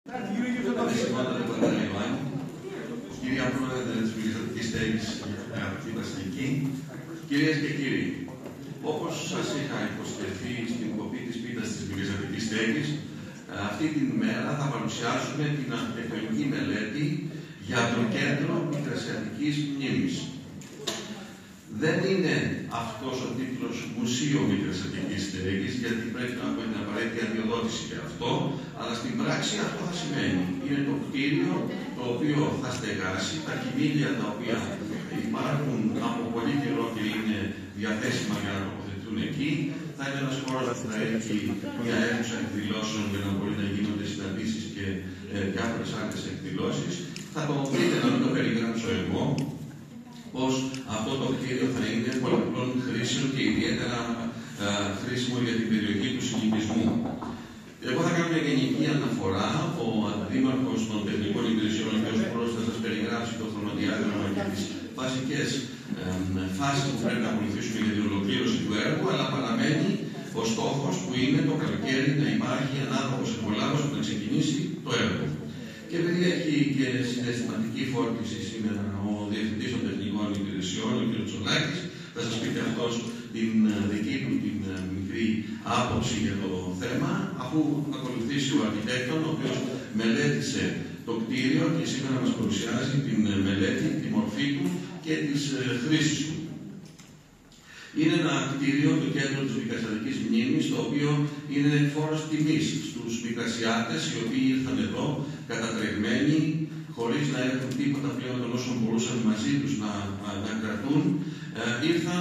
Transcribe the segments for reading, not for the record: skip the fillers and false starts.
Κυρία Πρόεδρε της Βουλευτικής Στέγης, αγαπητή Βασιλική, κυρίες και κύριοι, όπως σας είχα υποσχεθεί στην κοπή της πίτας της Βουλευτικής Στέγης, αυτή την μέρα θα παρουσιάσουμε την αρχιτεκτονική μελέτη για το Κέντρο Μικρασιατικής Μνήμης. Δεν είναι αυτός ο τίτλος Μουσείο Μικρασιατικής Στέγης, γιατί πρέπει να έχουμε την απαραίτητη αδειοδότηση για αυτό, αλλά στην πράξη αυτό θα σημαίνει. Είναι το κτίριο το οποίο θα στεγάσει, τα κοιμήλια τα οποία υπάρχουν από πολύ καιρό και είναι διαθέσιμα για να τοποθετηθούν εκεί. Θα είναι ένας χώρος που θα έχει μια αίθουσα εκδηλώσεων για να μπορεί να γίνονται συναντήσεις και διάφορες άλλες εκδηλώσεις. Θα το βρείτε, να μην το περιγράψω εγώ, πως αυτό το κτίριο θα είναι πολλαπλών χρήσεων και ιδιαίτερα χρήσιμο για την περιοχή του συνοικισμού. Εγώ θα κάνω μια γενική αναφορά. Ο Αντιδήμαρχος των Τεχνικών Υπηρεσιών, ο κ. Πρόεδρος, θα σας περιγράψει το χρονοδιάγραμμα και τις βασικές φάσεις που πρέπει να ακολουθήσουμε για την ολοκλήρωση του έργου, αλλά παραμένει ο στόχος που είναι το καλοκαίρι να υπάρχει ανάδοχος εμπολάβος που να ξεκινήσει το έργο. Και επειδή έχει και συναισθηματική φόρτιση σήμερα ο Διευθυντής των Τεχνικών Υπηρεσιών, ο κ. Τσολάκης, θα σας πει και αυτός την δική του την μικρή άποψη για το θέμα, αφού ακολουθήσει ο αρχιτέκτον, ο οποίος μελέτησε το κτίριο και σήμερα μας παρουσιάζει την μελέτη, τη μορφή του και τις χρήσεις του. Είναι ένα κτίριο, το Κέντρο της Μικρασιατικής Μνήμης, το οποίο είναι φόρος τιμής στους Μικρασιάτες, οι οποίοι ήρθαν εδώ κατατρεγμένοι, χωρίς να έχουν τίποτα πλέον των όσων μπορούσαν μαζί τους να κρατούν. Ήρθαν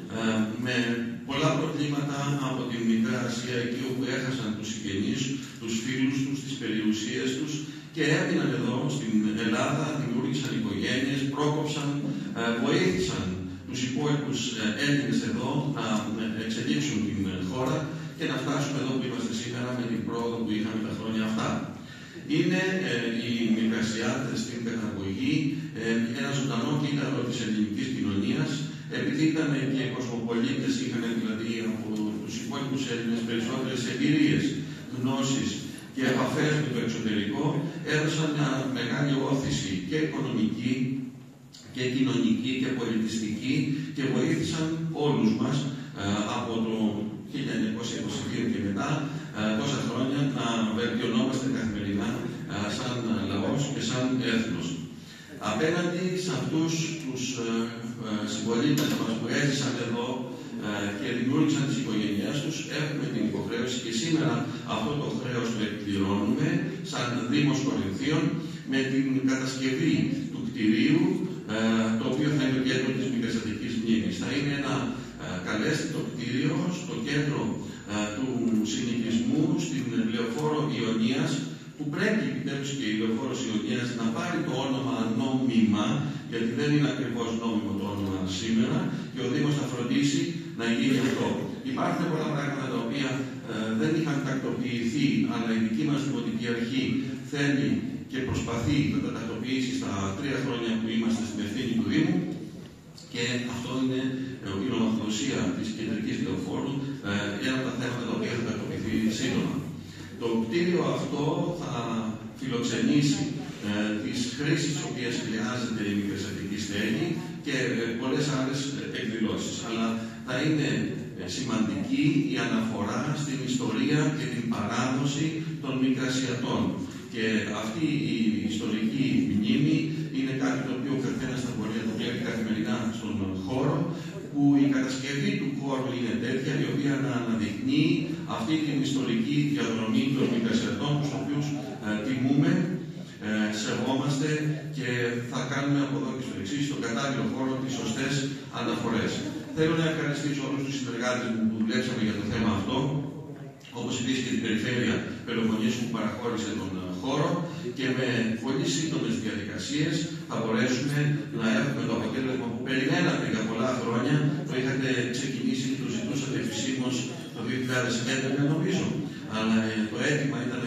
με πολλά προβλήματα από την Μικρά Ασία, εκεί όπου έχασαν τους συγγενείς, τους φίλους τους, τις περιουσίες τους και έμειναν εδώ στην Ελλάδα, δημιούργησαν οικογένειες, πρόκοψαν, βοήθησαν τους υπόλοιπους Έλληνες εδώ να εξελίξουν την χώρα και να φτάσουμε εδώ που είμαστε σήμερα με την πρόοδο που είχαμε τα χρόνια αυτά. Είναι οι Μικρασιάτες στην καταγωγή ένα ζωντανό κύτταρο της ελληνικής κοινωνίας, επειδή ήταν και οι κοσμοπολίτες, είχαν δηλαδή από τους υπόλοιπους Έλληνες περισσότερες εμπειρίες, γνώσεις και επαφές με το εξωτερικό, έδωσαν μια μεγάλη όθηση και οικονομική και κοινωνική και πολιτιστική και βοήθησαν όλους μας από το 1922 και μετά τόσα χρόνια να βελτιωνόμαστε καθημερινά σαν λαός και σαν έθνος. Απέναντι σε αυτούς τους συμπολίτες μας που έζησαν εδώ και δημιούργησαν τις οικογένειές τους, έχουμε την υποχρέωση και σήμερα αυτό το χρέος το εκπληρώνουμε σαν Δήμος Κορινθίων με την κατασκευή του κτηρίου, το οποίο θα είναι το Κέντρο της Μικρασιατικής Μνήμης. Θα είναι ένα καλέσθητο κτίριο στο κέντρο του συνοικισμού στην Λεωφόρο Ιωνίας, που πρέπει επιτέλους και η Λεωφόρος Ιωνίας να πάρει το όνομα νόμιμα, γιατί δεν είναι ακριβώς νόμιμο το όνομα σήμερα, και ο Δήμος θα φροντίσει να γίνει αυτό. Υπάρχουν πολλά πράγματα τα οποία δεν είχαν τακτοποιηθεί, αλλά η δική μας Δημοτική Αρχή θέλει και προσπαθεί να τα τακτοποιήσει στα 3 χρόνια που είμαστε στην ευθύνη του Δήμου, και αυτό είναι η νομοθεσία της Κεντρικής Λεωφόρου, ένα από τα θέματα τα οποία θα τακτοποιηθεί σύντομα. Το κτίριο αυτό θα φιλοξενήσει τις χρήσεις τις οποίες χρειάζεται η Μικρασιατική Στέγη και πολλές άλλες εκδηλώσεις. Αλλά θα είναι σημαντική η αναφορά στην ιστορία και την παράδοση των Μικρασιατών. Και αυτή η ιστορική μνήμη είναι κάτι το οποίο ο καθένας θα μπορεί να το βλέπει καθημερινά στον χώρο, που η κατασκευή του χώρου είναι τέτοια, η οποία να αναδεικνύει αυτή την ιστορική διαδρομή των Μικρασιατών, τους οποίους τιμούμε, σεβόμαστε και θα κάνουμε από εδώ και στο εξής, στον κατάλληλο χώρο, τις σωστές αναφορές. Θέλω να ευχαριστήσω όλους τους συνεργάτες μου που δουλέψαμε για το θέμα αυτό, όπως επίσης και την Περιφέρεια Πελοποννήσου που παραχώρησε τον χώρο, και με πολύ σύντομες διαδικασίες θα μπορέσουμε να έχουμε το αποτέλεσμα που περιμένατε για πολλά χρόνια. Το είχατε ξεκινήσει και το ζητούσατε επισήμως το 2011 νομίζω, αλλά το αίτημα ήταν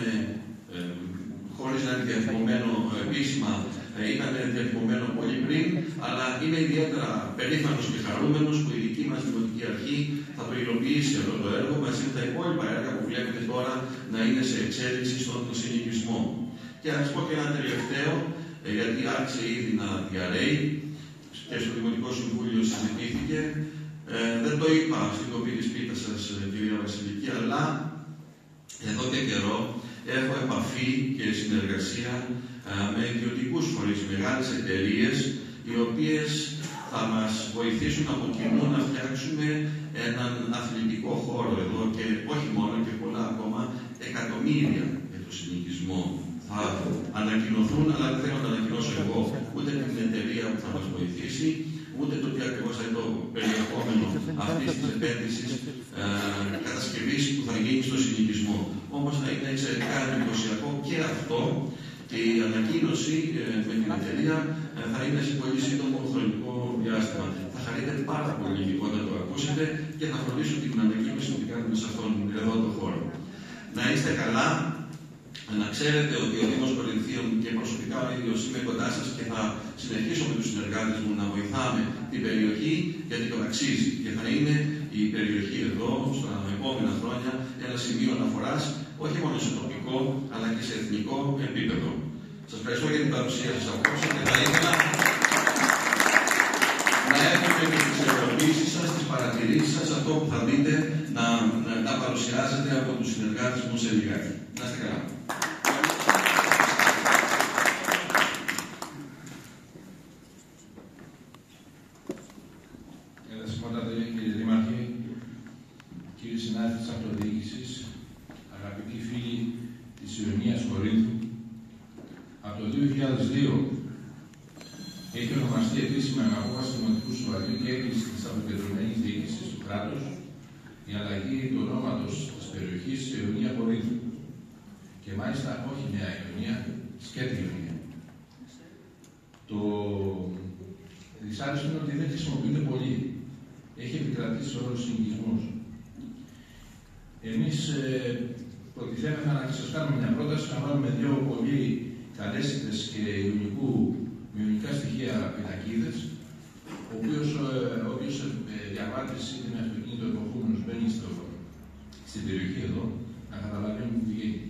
χωρίς να είναι διατυπωμένο επίσημα, ήταν διατυπωμένο πολύ πριν, αλλά είμαι ιδιαίτερα περήφανος και χαρούμενος που η δική μας Δημοτική Αρχή θα το υλοποιήσει αυτό το έργο μαζί με τα υπόλοιπα έργα που βλέπετε τώρα να είναι σε εξέλιξη στον συνοικισμό. Και να σας πω και ένα τελευταίο, γιατί άρχισε ήδη να διαρρέει και στο Δημοτικό Συμβούλιο συζητήθηκε. Δεν το είπα στην κοπή της πίτας σας, κυρία Βασιλική, αλλά εδώ και καιρό έχω επαφή και συνεργασία με ιδιωτικούς φορείς, μεγάλες εταιρείες, οι οποίες θα μας βοηθήσουν από κοινού να φτιάξουμε έναν αθλητικό χώρο εδώ και όχι μόνο και πολλά ακόμα εκατομμύρια για το συνοικισμό. Θα ανακοινωθούν, αλλά δεν θέλω να τα ανακοινώσω εγώ, ούτε την εταιρεία που θα μας βοηθήσει, ούτε το τι ακριβώς θα είναι το περιεχόμενο αυτής της επένδυσης κατασκευής που θα γίνει στο συνοικισμό. Όμως θα είναι εξαιρετικά εντυπωσιακό και αυτό, και η ανακοίνωση με την εταιρεία θα είναι σε πολύ σύντομο χρονικό διάστημα. Θα χαρείτε πάρα πολύ όταν το ακούσετε και θα φροντίσω την ανακοίνωση που την κάνουμε σε αυτόν εδώ τον χώρο. Να είστε καλά. Να ξέρετε ότι ο Δήμος Κορινθίων και προσωπικά ο ίδιος είμαι κοντά σας και θα συνεχίσω με τους συνεργάτες μου να βοηθάμε την περιοχή, γιατί το αξίζει. Και θα είναι η περιοχή εδώ, στα επόμενα χρόνια, ένα σημείο αναφοράς, όχι μόνο σε τοπικό, αλλά και σε εθνικό επίπεδο. Σας ευχαριστώ για την παρουσία σας απόψε και θα ήθελα να έχουμε και τις ερωτήσεις σας, τις παρατηρήσεις σας, αυτό που θα δείτε να παρουσιάζετε από τους συνεργάτες μου σε λιγάκι. Να είστε καλά. Κύριε Δήμαρχε, κύριοι συνάδελφοι της Αυτοδιοίκησης, αγαπητοί φίλοι της Ιωνίας Κορίνθου, από το 2002 έχει ονομαστεί επίσημα με απόφαση του Δημοτικού Συμβουλίου και έγκριση της αποκεντρωμένης διοίκησης του κράτους η αλλαγή του ονόματος της περιοχής σε Ιωνία Κορίνθου. Και μάλιστα όχι Νέα Ιωνία, σκέτη Ιωνία. Το δυσάρεστο είναι ότι δεν χρησιμοποιείται πολύ. Έχει επικρατήσει ο όρος συνοικισμός. Εμείς προτιθέμεθα να σας κάνουμε μια πρόταση να βάλουμε δύο πολύ καλέσθητες και ιονικά στοιχεία πινακίδες, όποιος διαβάτης είναι με αυτοκίνητο εποχούμενος μπαίνει στην περιοχή εδώ, να καταλαβαίνει που πηγαίνει.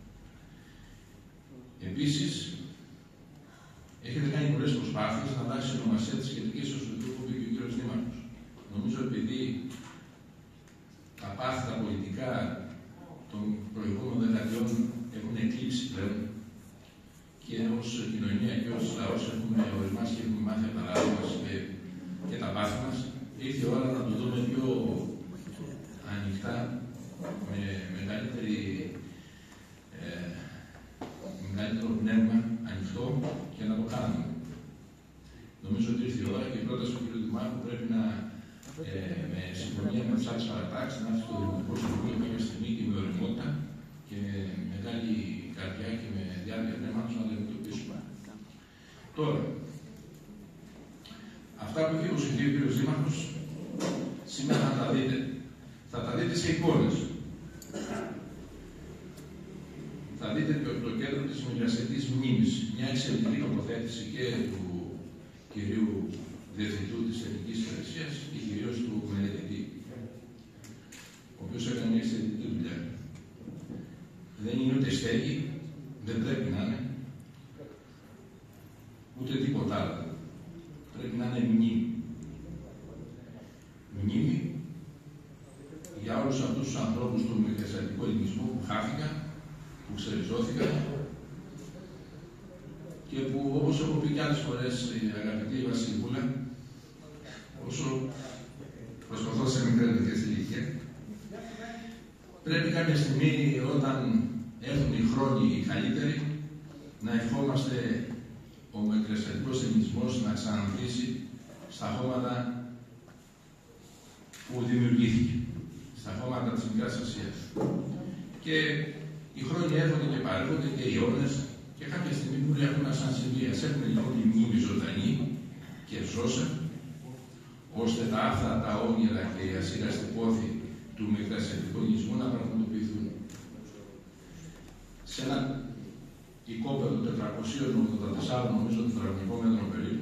Επίσης, έχετε κάνει πολλές προσπάθειες να αλλάξει η ονομασία της σχετικής ως το τρόπο που είπε ο κ. Δήμαρχος. Νομίζω επειδή τα πάθη, τα πολιτικά των προηγούμενων δεκαετιών έχουν εκλείψει πλέον και ως κοινωνία και ως λαός έχουμε ορισμάσει και έχουμε μάθει από τα λάθη μας και τα πάθη μας, ήρθε η ώρα να το δούμε πιο ανοιχτά, με μεγαλύτερο πνεύμα ανοιχτό και να το κάνουμε. Νομίζω ότι ήρθε η ώρα και η πρόταση του κ. Δημάρχου πρέπει να με συμφωνία με τις άλλες παρατάξεις να έρθει στο Δημοτικό Συμβούλιο κάποια στιγμή και με ωριμότητα και με μεγάλη καρδιά και με διάρκεια πνεύματος να το αντιμετωπίσουμε. Τώρα, αυτά που έχει υποσχεθεί ο κ. Δήμαρχος σήμερα θα τα δείτε. Θα τα δείτε σε εικόνες. Θα δείτε το κέντρο της Μικρασιατικής Μνήμης, μια εξαιρετική τοποθέτηση και του κυρίου Διευθυντού της Εθνικής Υπηρεσίας και κυρίως του μελετητή, ο οποίος έκανε μια εξαιρετική δουλειά. Δεν είναι ούτε στέγη, δεν πρέπει να είναι, ούτε τίποτα άλλο. Πρέπει να είναι μνήμη. Μνήμη για όλους αυτούς τους ανθρώπους του μικρασιατικού ελληνισμού που χάθηκαν, που ξεριζώθηκαν και που, όπως έχω πει και άλλες φορές, αγαπητή Βασιλικούλα, όσο προσπαθώ σε μικρές τέτοιες ηλικία, πρέπει κάποια στιγμή, όταν έρθουν οι χρόνοι οι καλύτεροι, να ευχόμαστε ο μικρασιατικός ελληνισμός να ξανανθήσει στα χώματα που δημιουργήθηκε, στα χώματα της Μικράς Ασίας. Και οι χρόνοι έρχονται και παρέρχονται και οι αιώνες και κάποια στιγμή μπορεί να έχουμε σαν συμβεί. Ας έχουμε λοιπόν τη μνήμη ζωντανή και ζώσα, ώστε τα άφθα, τα όνειρα και η ασύραστη πόθη του μικρασιατικού ελληνισμού να πραγματοποιηθούν. Σε ένα οικόπεδο 484, νομίζω, τετραγωνικό μέτρο περίπου,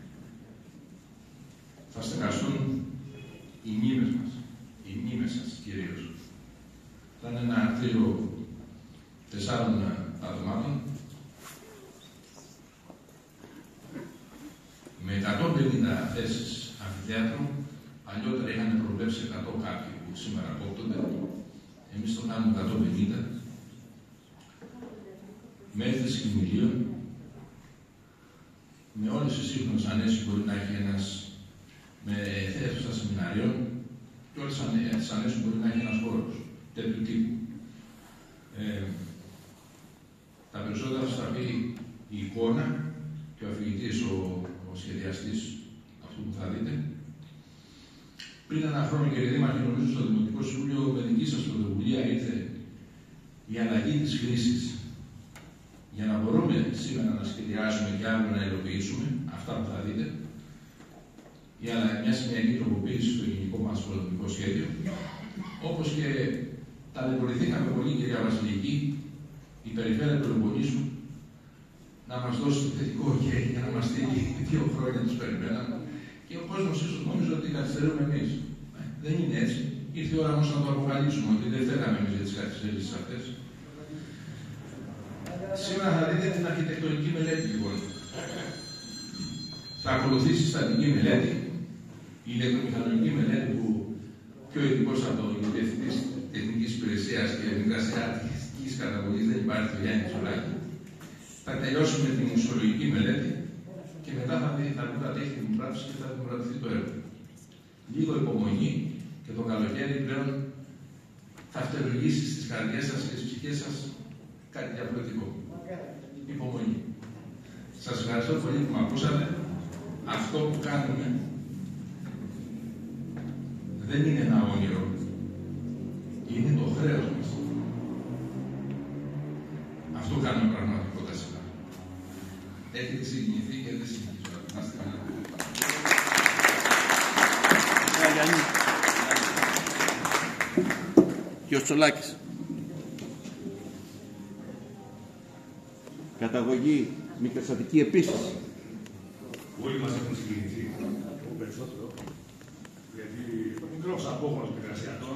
θα στεγαστούν οι μνήμες μας, οι μνήμες σας κυρίως. Θα είναι ένα αρτήριο 4 ατομάτων, θέσεις αμφιθέατρο. Αλλιότερα είχαν προβλέψει 100 κάποιοι που σήμερα κόπτονται. Εμείς το κάνουμε 150. Με έκθεση κινητήριων, με όλες τις σύγχρονες ανέσεις που μπορεί να έχει ένας, με θέσεις σεμιναρίων και όλες τις ανέσεις που μπορεί να έχει ένας χώρος τέτοιου τύπου. Τα περισσότερα θα πει η εικόνα και ο αφηγητής, ο σχεδιαστής αυτού που θα δείτε. Πριν ένα χρόνο, κύριε Δήμαρχε, νομίζω στο Δημοτικό Συμβούλιο με δική σας πρωτοβουλία ήρθε η αλλαγή της χρήσης. Για να μπορούμε σήμερα να σχεδιάσουμε και αύριο να υλοποιήσουμε αυτά που θα δείτε, μια σημειακή τροποποίηση στο γενικό μας πρωτοβουλικό σχέδιο, όπως και ταλαιπωρηθήκαμε πολύ, κυρία Βασιλική, η Περιφέρεια του Πελοποννήσου να μας δώσει το θετικό OK για να μας στείλει 2 χρόνια τους περιμέναμε και ο κόσμος ίσως νόμιζε ότι καθυστερούμε εμείς. Δεν είναι έτσι. Ήρθε η ώρα όμως να το αποκαλύψουμε ότι δεν θέλαμε εμείς για τις καθυστερήσεις αυτές. Σήμερα θα δείτε την αρχιτεκτονική μελέτη, λοιπόν. Θα ακολουθήσει στατική μελέτη, η ηλεκτρομηχανική μελέτη που πιο ειδικός από το Διευθυντής Τεχνικής Υπηρεσίας και Μικρασιατικής Καταβολής δεν υπάρχει, το Γιάννη Τσολάκη. Θα τελειώσουμε την μουσολογική μελέτη και μετά θα δείτε τα τέχνη μου πράξη και θα δημοκρατηθεί το έργο. Λίγο υπομονή και το καλοκαίρι πλέον θα αυτολογήσει στις καρδιές σας και στις ψυχές σας κάτι διαφορετικό. Υπομονή. Σας ευχαριστώ πολύ που με ακούσατε. Αυτό που κάνουμε δεν είναι ένα όνειρο. Είναι το χρέος μας. Αυτό κάνουμε πραγματικότητα σήμερα. Έχετε συγκινηθεί και δεν συνεχίζω. Να είστε καλά. Και ο Τσολάκης. Καταγωγή Μικρασιατική επίσης. Όλοι μας έχουν συγκινηθεί. Περισσότερο. Γιατί ο μικρός απόγονος Μικρασιατών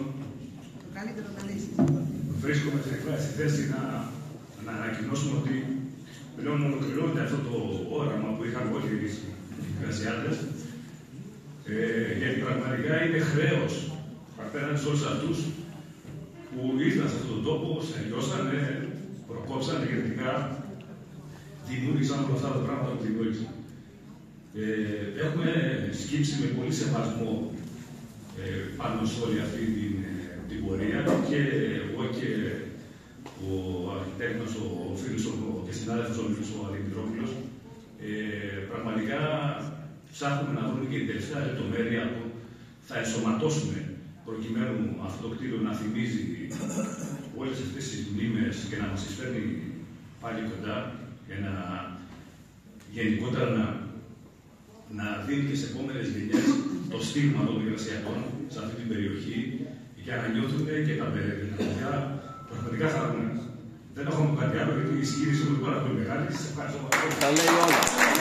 βρίσκομαι στη θέση να ανακοινώσουμε ότι πλέον ολοκληρώνεται αυτό το όραμα που είχαμε όλοι εμείς οι Μικρασιάτες. Γιατί πραγματικά είναι χρέος απέναντι σε όλους αυτούς που ήρθαν σε αυτόν τον τόπο, σεριώσανε, προκόψανε γενικά, δημιούργησαν όλα αυτά τα πράγματα που δημιούργησαν. Έχουμε σκύψει με πολύ σεβασμό πάνω σε όλη αυτή την πορεία και εγώ και ο αρχιτέκτονας, ο φίλος και συνάδελφος ο Δημητρόπουλος, πραγματικά ψάχνουμε να βρούμε και την τελευταία λεπτομέρεια που θα ενσωματώσουμε προκειμένου αυτό το κτίριο να θυμίζει όλες αυτές τις μνήμες και να μας εισφέρει πάλι κοντά και να γενικότερα να δίνει και σε επόμενες γενιές το στίγμα των Μικρασιατών σε αυτή την περιοχή για να νιώθουν και τα παιδιά πραγματικά χαρούμενα. Δεν έχουμε κάτι άλλο γιατί η συγκίνηση μου είναι πάρα πολύ μεγάλη. Σας ευχαριστώ πολύ. Τα λέει όλα.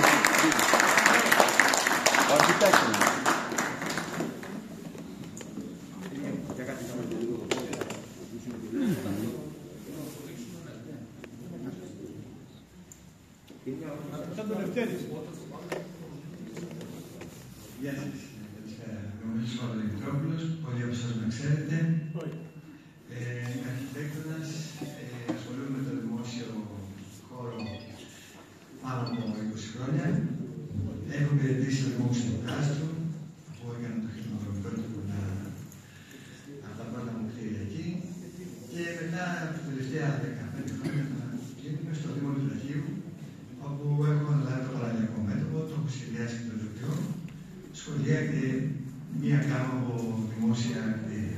Ο αρχιτέκτονας. Γεια σας. Είμαι ο Δημητρόπουλος, πολλοί από εσάς με ξέρετε. Είμαι αρχιτέκτονας, ασχολούμαι με το δημόσιο χώρο πάνω από 20 χρόνια. Έχω υπηρετήσει το δημόσιο του Κάστρου, που έκανα το χρηματοδομικό του από τα πρώτα μου κτίρια εκεί. Και μετά από τα τελευταία 15 χρόνια είμαι στο Δήμο του Λαχείου, όπου έχω αναλάβει το παραλιακό μέτωπο, το έχω σχεδιάσει και το λειτουργείο, σχολεία και μία κάμα από δημόσια κτίρια.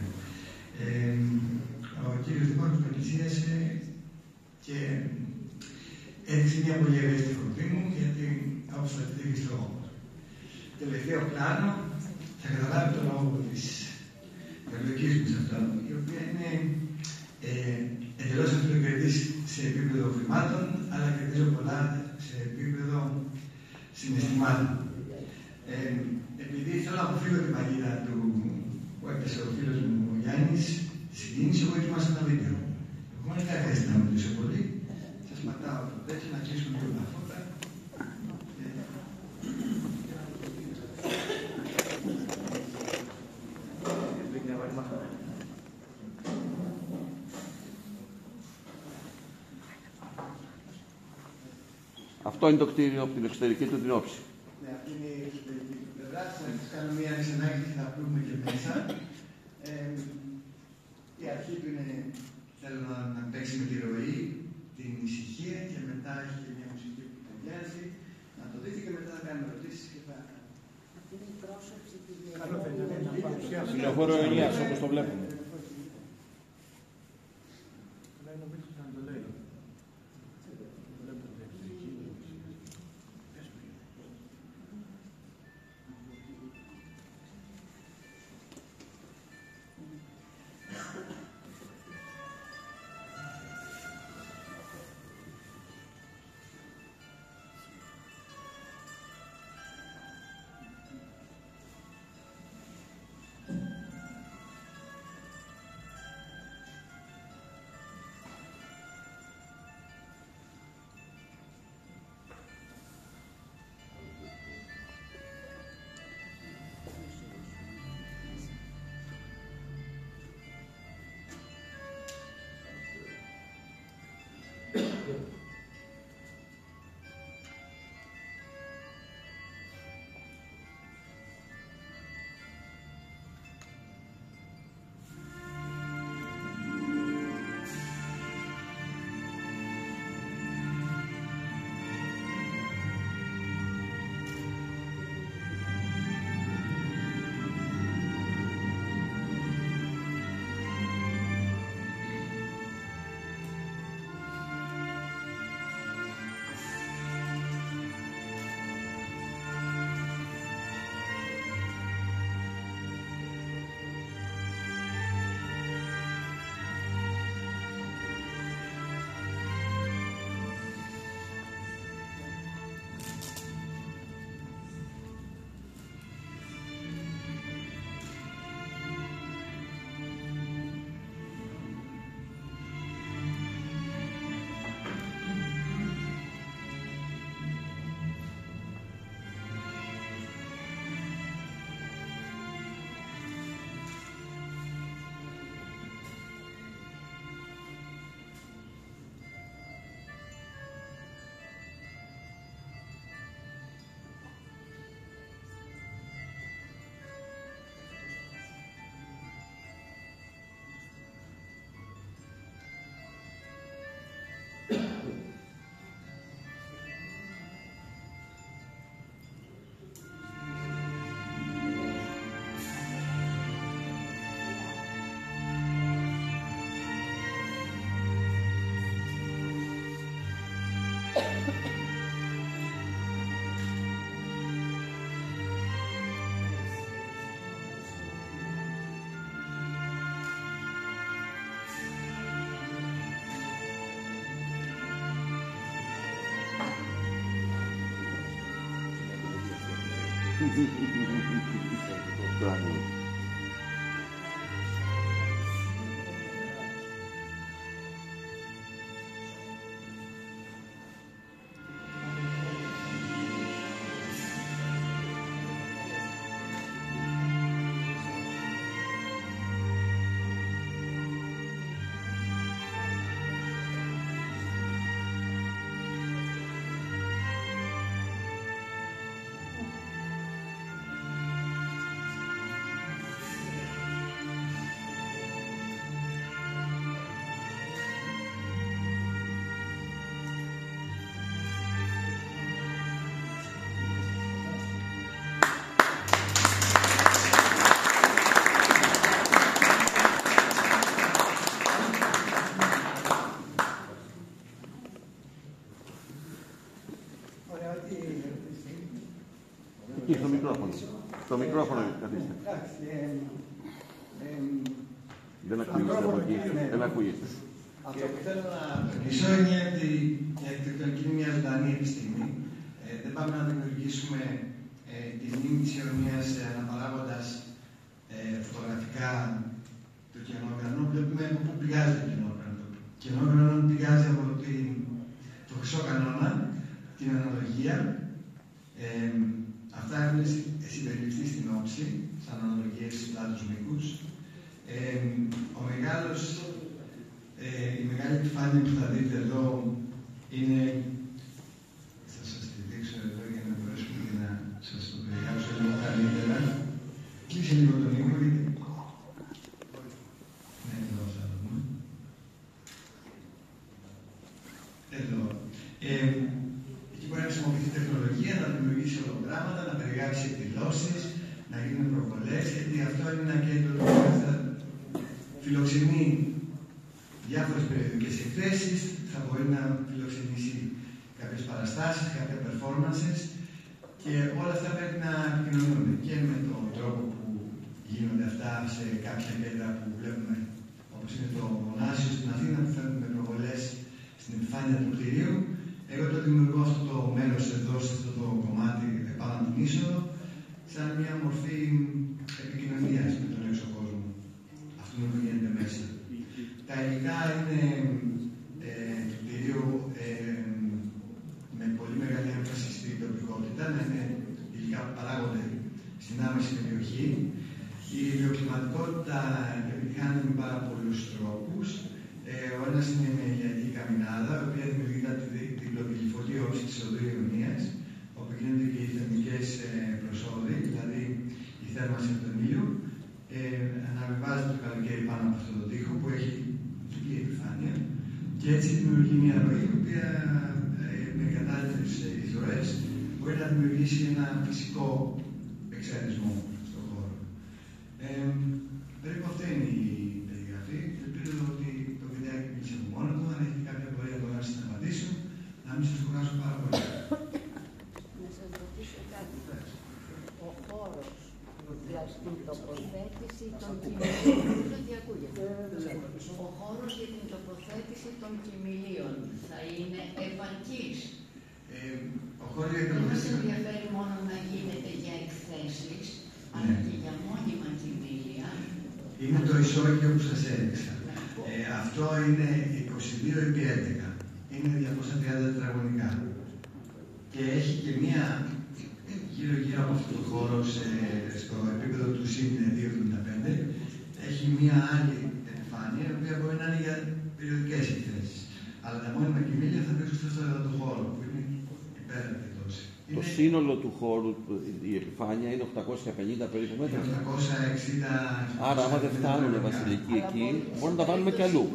Ο κύριος Δήμαρχος με πλησίασε και έδειξε μια πολύ ευαίσθητη φωτή μου, γιατί όπως θα δείτε και στο τελευταίο πλάνο θα καταλάβει το λόγο της ευλογικής μου σε αυτό, η οποία είναι εντελώς αμφιλοκρατής σε επίπεδο χρημάτων, αλλά κερδίζω πολλά σε επίπεδο συναισθημάτων. Επειδή θέλω να αποφύγω την παγίδα που έπεσε ο φίλος μου ο Γιάννης, τη συγκίνηση, εγώ ετοιμάσα ένα βίντεο. Εγώ δεν θα χρειάζεται να μιλήσω πολύ. Σας πατάω το τέτοιο να κλείσουμε λίγο τα φώτα. Αυτό είναι το κτίριο από την εξωτερική του την όψη. Ναι, αυτή είναι η εξωτερική πλευρά. Θα σας κάνω μια εξενάγηση, θα πούμε και μέσα. Η αρχή του είναι, θέλω να παίξει με τη ροή, την ησυχία και μετά έχει και μια μουσική που ταιριάζει. Να το δείτε και μετά θα κάνουμε ερωτήσεις και θα... Αυτή είναι η πρόσωψη του διαλόγου. Λεωφόρο Ηλίας, όπως το βλέπουμε. Εκεί στο μικρόφωνο. Στο μικρόφωνο καθίστε. Δεν ακούγεται από εκεί. Δεν ακούγεται. Αυτό που θέλω να τονίσω είναι ότι η αρχιτεκτονική είναι μια ζωντανή επιστήμη. Δεν πάμε να δημιουργήσουμε τη μνήμη της αιωνίας αναπαράγοντας φωτογραφικά το κενόγρανο. Βλέπουμε από πού πηγάζει το κενόγρανο. Το κενόγρανο πηγάζει από το χρυσό κανόνα, την αναλογία. Αυτά έχουν συμπεριληφθεί στην όψη, σαν αναλογίες πλάτους μήκους. Η μεγάλη επιφάνεια που θα δείτε εδώ είναι, σας προγράμματα, να περιγράψει εκδηλώσεις, να γίνουν προβολές, γιατί αυτό είναι ένα κέντρο το οποίο θα φιλοξενεί διάφορες περιοδικές εκθέσεις, θα μπορεί να φιλοξενήσει κάποιες παραστάσεις, κάποια performances και όλα αυτά πρέπει να επικοινωνούνται και με τον τρόπο που γίνονται αυτά σε κάποια κέντρα που βλέπουμε, όπως είναι το Μονάσιο στην Αθήνα, που φέρνουμε προβολές στην επιφάνεια του κτηρίου. Εγώ το δημιουργώ αυτό το μέρος εδώ, σε αυτό το κομμάτι πάνω από την είσοδο, σαν μια μορφή επικοινωνίας με τον έξω κόσμο. Αυτό που γίνεται μέσα. Τα υλικά είναι του κτηρίου με πολύ μεγάλη έμφαση στην τοπικότητα, να είναι υλικά που παράγονται στην άμεση περιοχή. Η βιοκλιματικότητα επιτυχάνεται με πάρα πολλούς τρόπους. Ο ένας είναι με ηλιακή καμινάδα, η οποία δημιουργείται από την διπλοπηληφωτή όψη της οδού Ιωνίας, όπου γίνονται και οι θερμικές προσόδοι, δηλαδή η θέρμανση από τον ήλιο. Αναβιβάζεται το καλοκαίρι πάνω από αυτό το τοίχο που έχει διπλή επιφάνεια και έτσι δημιουργεί μια ροή, η οποία με κατάλληλες εισρωές μπορεί να δημιουργήσει ένα φυσικό εξαρισμό στον χώρο. Περίπου αυτή είναι η περιγραφή. Ελπίζω ότι το βιντεάκι μίλησε από μόνο του. Αν έχετε κάποια πορεία τώρα να απαντήσω, να μην σας κουράσω πάρα πολύ. Να σας ρωτήσω κάτι. Ο χώρος για την τοποθέτηση των κοιμηλίων, γιατί ακούγεται. Ο χώρος για την τοποθέτηση των κοιμηλίων θα είναι επαρκής. Ο χώρος για την Δεν μας τοποθέτηση. ενδιαφέρει μόνο να γίνεται για εκθέσεις, αλλά και για μόνιμα κοιμήλια. Είναι το ισόγειο που σας έδειξα. Αυτό είναι 22 επί 11. Είναι 230 τετραγωνικά. Και έχει και μία γύρω-γύρω από αυτό το χώρο, στο επίπεδο του ΣΥΝ 275, έχει μία άλλη επιφάνεια, η οποία μπορεί να είναι για περιοδικές εκθέσεις. Αλλά τα μόνιμα κοιμήλια θα βρίσκονται στο εδώ το χώρο, που είναι υπέραντη τόση. Το σύνολο του χώρου, η επιφάνεια είναι 850 περίπου μέτρα. 860. Άρα, άμα δεν φτάνουν οι βασιλικοί εκεί, μπορούμε να τα βάλουμε κι αλλού.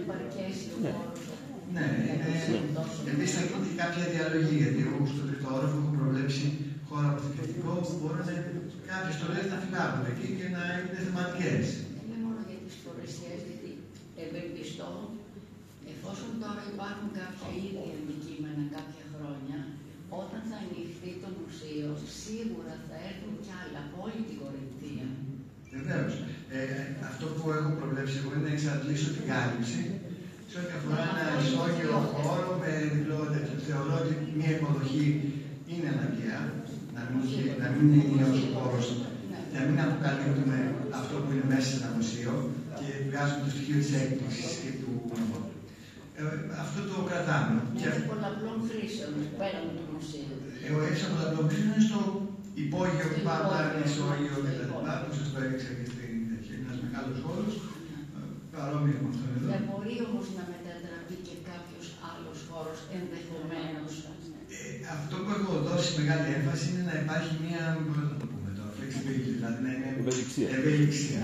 Ναι, επίσης θα γίνει και κάποια διαλογή, γιατί εγώ στο τρίτο όροφο έχω προβλέψει χώρο αποθηκευτικό που μπορούν κάποιες στολές να φυλάγουν εκεί και να είναι θεματικές. Είναι μόνο για τις φορεσιές, γιατί ευελπιστώ, εφόσον τώρα υπάρχουν κάποια ήδη αντικείμενα κάποια χρόνια, όταν θα ανοιχθεί το μουσείο, σίγουρα θα έρθουν κι άλλα από όλη την Κορινθία. Βεβαίως. Αυτό που έχω προβλέψει εγώ είναι να εξαντλήσω την κάλυψη σε ό,τι αφορά ένα ισόγειο χώρο με διπλό τέτοιο. Θεωρώ ότι μια υποδοχή είναι αναγκαία, να μην είναι ο χώρος, να μην αποκαλύπτουμε αυτό που είναι μέσα σε ένα μουσείο και βγάζουμε το στοιχείο της έκπληξης και του. Αυτό το κρατάμε. Και πολλαπλών χρήσεων πέραν του μουσείου. Έξω από τα πλοκή είναι στο υπόγειο που πάμε, ισόγειο και τα λοιπά, που σας το έδειξα και στην τέτοια. Ένας μεγάλος χώρος, παρόμοιο με αυτόν εδώ. Δεν μπορεί όμως να μετατραπεί και κάποιος άλλος χώρος ενδεχομένως. Αυτό που έχω δώσει μεγάλη έμφαση είναι να υπάρχει μια, πώς θα το πούμε τώρα, flexibility, δηλαδή να είναι ευελιξία.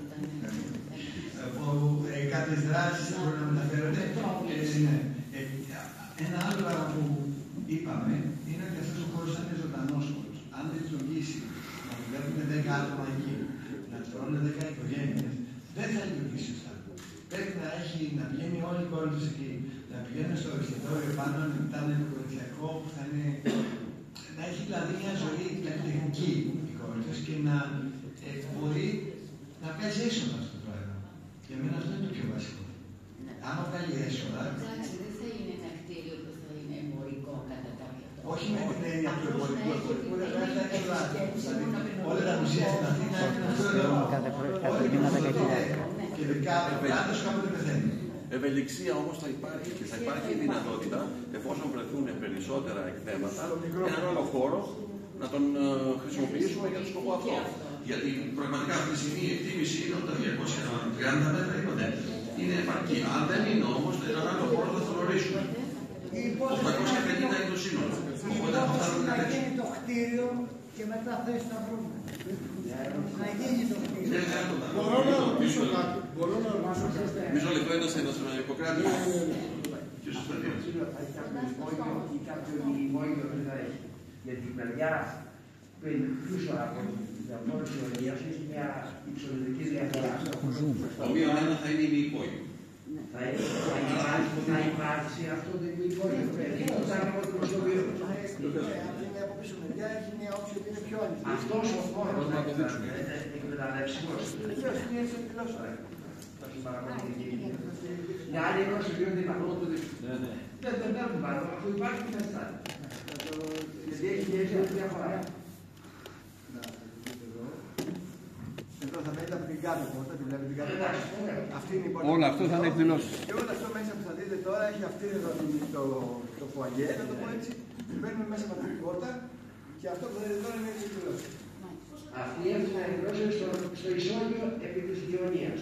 Από κάποιες δράσεις θα μπορούν να μεταφέρονται. Ένα άλλο πράγμα που είπαμε είναι ότι αυτός ο χώρος θα είναι ζωντανός χώρος. Αν δεν λειτουργήσει, να δουλεύουν 10 άτομα εκεί, να τρώνε 10 οικογένειες, δεν θα λειτουργήσει αυτά. Πρέπει να πηγαίνει όλη η κόρη τους εκεί, να πηγαίνουν στο εστιατόριο πάνω, να κοιτάνε το κορινθιακό, που θα είναι. Να έχει δηλαδή μια ζωή καλλιτεχνική η κόρη τους και να μπορεί να βγάζει έσοδα αυτό το πράγμα. Για μένα αυτό είναι το πιο βασικό. Άμα βγάλει έσοδα. Εντάξει, δεν θα είναι ένα κτίριο που θα είναι εμπορικό κατά κάποιο τρόπο. Όχι με την έννοια του εμπορικού, όλα τα μουσεία στην Αθήνα έχουν αυτό εδώ. Και ειδικά το κράτος κάποτε πεθαίνει. Ευελιξία όμως θα υπάρχει και θα υπάρχει η δυνατότητα, εφόσον βρεθούν περισσότερα εκθέματα, έναν άλλο χώρο να τον χρησιμοποιήσουμε για τον σκοπό αυτό. Γιατί πραγματικά αυτή τη στιγμή η εκτίμηση είναι ότι τα 230 μέτρα είναι επαρκή. Αν δεν είναι όμως, έναν άλλο χώρο θα θεωρήσουμε. 850 είναι το σύνολο. Οπότε θα φτάνουμε να γίνει το κτίριο και μετά θες να βρούμε. Να γίνει το κτίριο. Μπορώ να ρωτήσω κάτι. Μισό λεπτό, ένας Ιπποκράτη. Και σωστά τι Θα έχει κάποιο υπόγειο ή κάποιο μνημόνιο δεν θα έχει. Για την μεριά που είναι πίσω από την διαφόρη ορία, έχει μια υψηλωτική διαφορά. Το μείον 1 θα είναι η μη-υπόγειο. Θα υπάρξει αυτό το υπόγειο. Αυτό θα είναι από το προσωπείο. Είναι από πίσω μεριά, έχει μια όψη που είναι πιο ανοιχτή. Αυτός ο χώρος θα είναι εκμεταλλεύσιμος. Είναι έτσι εκδηλώσει. Θα την παρακολουθεί. Μια άλλη γνώση που είναι δυνατόν να το δείξουν. Δεν έχουν πάρει, αφού υπάρχει και θα στάνει. Γιατί έχει βγει αυτή τη διαφορά. Εδώ θα μένει από την κάτω πόρτα, τη βλέπετε την κάτω. Αυτή είναι η πόρτα. Όλο αυτό θα είναι εκδηλώσει. Και όλο αυτό μέσα που θα δείτε τώρα έχει αυτή εδώ το φουαγέ, να το πω έτσι. Μπαίνουμε μέσα από αυτή την πόρτα και αυτό που θα δείτε τώρα είναι έτσι εκδηλώσει. Αυτή είναι εκδηλώσει στο ισόγειο επί της Διονύας.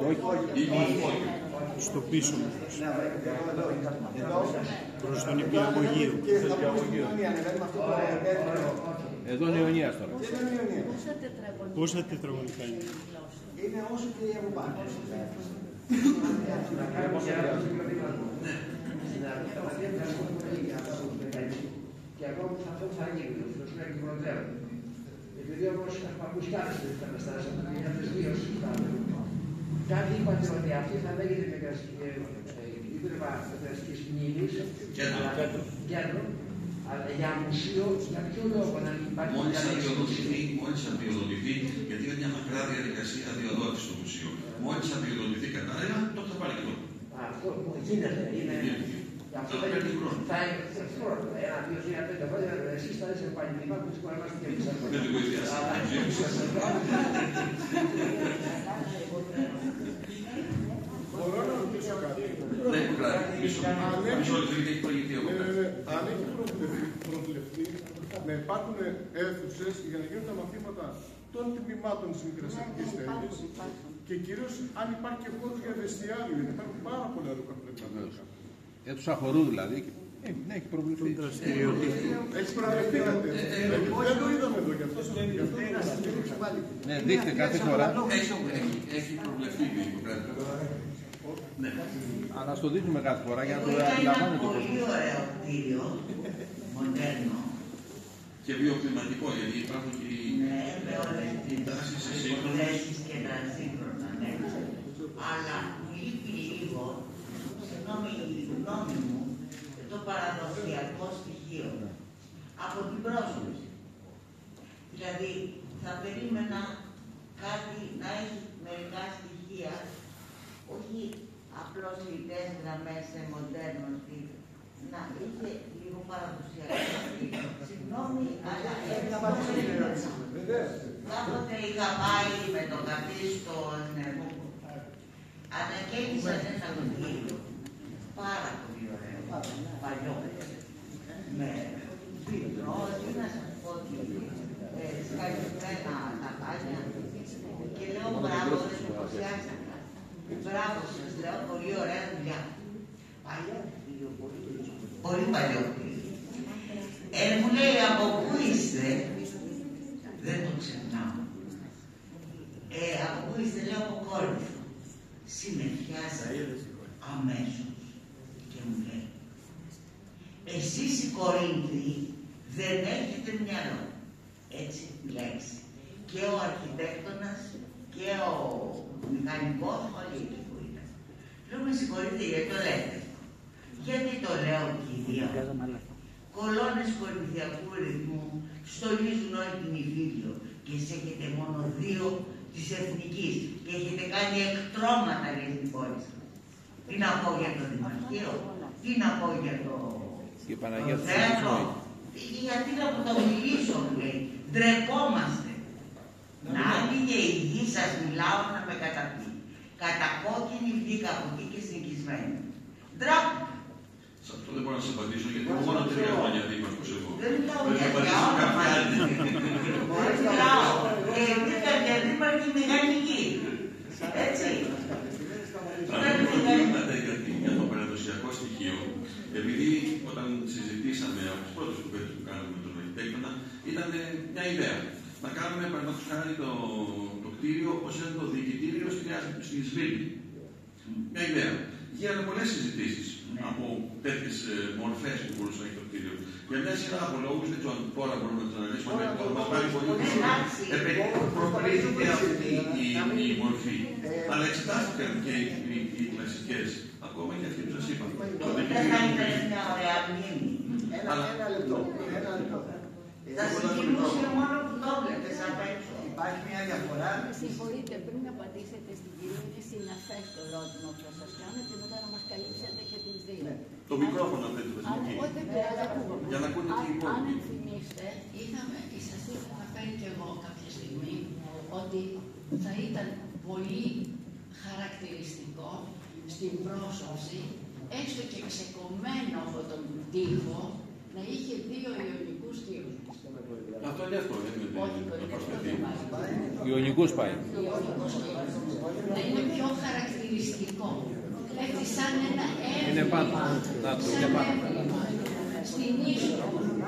Στο πίσω. Εδώ, προς τον υπηαγωγείο. Και θα πούμε στην Ιωνία, ανεβαίνουμε αυτό το μέτρο. Εδώ είναι Ιωνίας τώρα. Και εδώ είναι η Ιωνία. Πόσα τετραγωνικά είναι? Είναι όσο και η από πάνω. Να κάνουμε και ένα συγκροτήματο. Και ακόμα αυτό θα γίνει, το σου λέει και προτέρω. Επειδή όμως έχουμε ακούσει κάποιες τέτοιες καταστάσεις από το 2002 συζητάμε. Κάποιοι είπατε ότι αυτή θα λέγεται μεταστικής μνήμης, κέντρο, αλλά για μουσείο, για ποιο λόγο να μην υπάρχει Μόλις θα αδειοδοτηθεί, γιατί είναι μια μακρά διαδικασία αδειοδότηση στο μουσείο. Μόλις θα αδειοδοτηθεί κατάλληλα, τότε θα πάρει και τότε. Αυτό που γίνεται είναι. Αυτό θα είναι χρόνο. Θα είναι χρόνο. 1, 2, 3, 5 χρόνια εσείς θα είστε επαγγελματικά που τις κορεμάστε και εμείς. Δεν την βοηθιάσετε. Μπορώ να ρωτήσω κάτι? Ναι, αν έχει προβλεφθεί να υπάρχουν αίθουσες για να γίνουν τα μαθήματα των τμήματων της μικρασιατικής στέγης και κυρίως αν υπάρχει και χώρος για βεστιάριο, γιατί υπάρχουν πάρα πολλά ρούχα που πρέπει να βγάλουν. Αίθουσα χορού δηλαδή. Ναι, έχει προβληθεί. Έχει προβληθεί κάτι. Δεν το είδαμε εδώ, γι' αυτό Ναι, δείχνει κάθε φορά. Έχει προβλεφθεί η δημοκρατία. Ναι. Αλλά στο δείχνουμε κάθε φορά για να το αντιλαμβάνεται το κόσμο. Πολύ ωραίο κτίριο, μοντέρνο. Και βιοκλιματικό, γιατί υπάρχουν και οι τάσεις σε σύγχρονες και τα σύγχρονα, ναι. Αλλά λείπει λίγο, συγγνώμη η γνώμη μου, το παραδοσιακό στοιχείο από την πρόσβαση. Δηλαδή, θα περίμενα κάτι να έχει μερικά στοιχεία, όχι απλώς λιτές γραμμές σε μοντέρνο στυλ, να είχε λίγο παραδοσιακό στυλ. Συγγνώμη, αλλά κάποτε είχα πάει με το καφί στον ανακαίνισα ένα κτίριο, πάρα πολύ ωραίο, παλιό, με βιτρό, τι να σας πω, σκαλισμένα τα πάλια, και λέω μπράβο, δεν με εντυπωσιάσατε. Μπράβο σας, λέω, πολύ ωραία δουλειά. Παλιό κτίριο, πολύ παλιό κτίριο. Μου λέει, από πού είστε? Δεν το ξεχνάω. Από πού είστε? Λέω, από Κόρινθο. Συνεφιάσα αμέσως και μου λέει, εσείς οι Κορίνθιοι δεν έχετε μυαλό. Έτσι λέξη. Και ο αρχιτέκτονας και ο μηχανικός, όλοι εκεί που ήταν. Λέω, με συγχωρείτε γιατί το λέτε. Γιατί το λέω, κυρία? Κολόνες κορινθιακού ρυθμού στολίζουν όλη την Ιφίλιο και εσείς έχετε μόνο 2 της εθνικής και έχετε κάνει εκτρώματα για την πόλη σας. Τι να πω για το Δημαρχείο, τι να πω για το θέατρο, γιατί να μου το μιλήσω, μου λέει. Ντρεπόμαστε. Να άνοιγε η γη σας, μιλάω να με καταπεί. Κατακόκκινη βγήκα από εκεί και συνοικισμένη. Ντράπηκα. Σε αυτό δεν μπορώ να σας απαντήσω, γιατί έχω μόνο 3 χρόνια δήμαρχος εγώ. Δεν μιλάω για όνομα. Δεν μιλάω. Και βρήκα και δήμαρχοι μηχανικοί. Έτσι. Για το παραδοσιακό στοιχείο, επειδή όταν συζητήσαμε από τις πρώτες κουβέντες που κάναμε με τον αρχιτέκτονα, ήταν μια ιδέα. Να κάνουμε παραδοσιακό χάρη το κτίριο όπως είναι το διοικητήριο στη Σβήρνη. Μια ιδέα. Γίνανε πολλές συζητήσεις από τέτοιες μορφές που μπορούσε να έχει το κτίριο. Για μια σειρά από λόγους, δεν ξέρω αν τώρα μπορούμε να τους αναλύσουμε, αλλά μας πάρει πολύ χρόνο. Επειδή προκλήθηκε αυτή η μορφή. Αλλά εξετάστηκαν και οι κλασικές, ακόμα και αυτοί που σας είπα. Δεν θα ήταν μια ωραία μνήμη. Ένα λεπτό. Θα συγκινούσε μόνο που το βλέπεις απ' έξω. Υπάρχει μια διαφορά. Συγχωρείτε, πριν απαντήσετε στην κυρία, είναι συναφές το ερώτημα που θα σας κάνω και μετά να μας καλύψετε και τις δύο. Ναι. Το μικρόφωνο θέλετε να Όχι, δεν πειράζει, ακούγομαι. Για να ακούνε και οι Αν υπόλοιποι. ενθυμίστε, σας είχα αναφέρει και εγώ κάποια στιγμή ότι θα ήταν πολύ χαρακτηριστικό στην πρόσωψη, έστω και ξεκομμένο από τον τοίχο, να είχε δύο ιωνικούς τοίχους. Αυτό είναι εύκολο, δεν είναι να προσθεθεί. Ιωνικούς πάει. Να είναι πιο χαρακτηριστικό. Έτσι σαν ένα έμβλημα. Είναι πάνω. Να το είναι πάνω. Στην ίσο.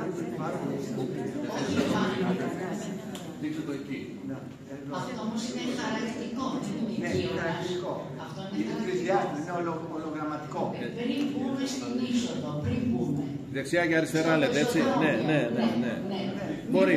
Όχι πάνω. Δείξτε το εκεί. Αυτό όμως είναι χαρακτηριστικό. Ναι, είναι χαρακτηριστικό. Είναι τρισδιάστατο, είναι ολογραμματικό. Πριν μπούμε στην είσοδο, πριν μπούμε. Δεξιά και αριστερά λέτε, έτσι. Ναι. Μπορεί.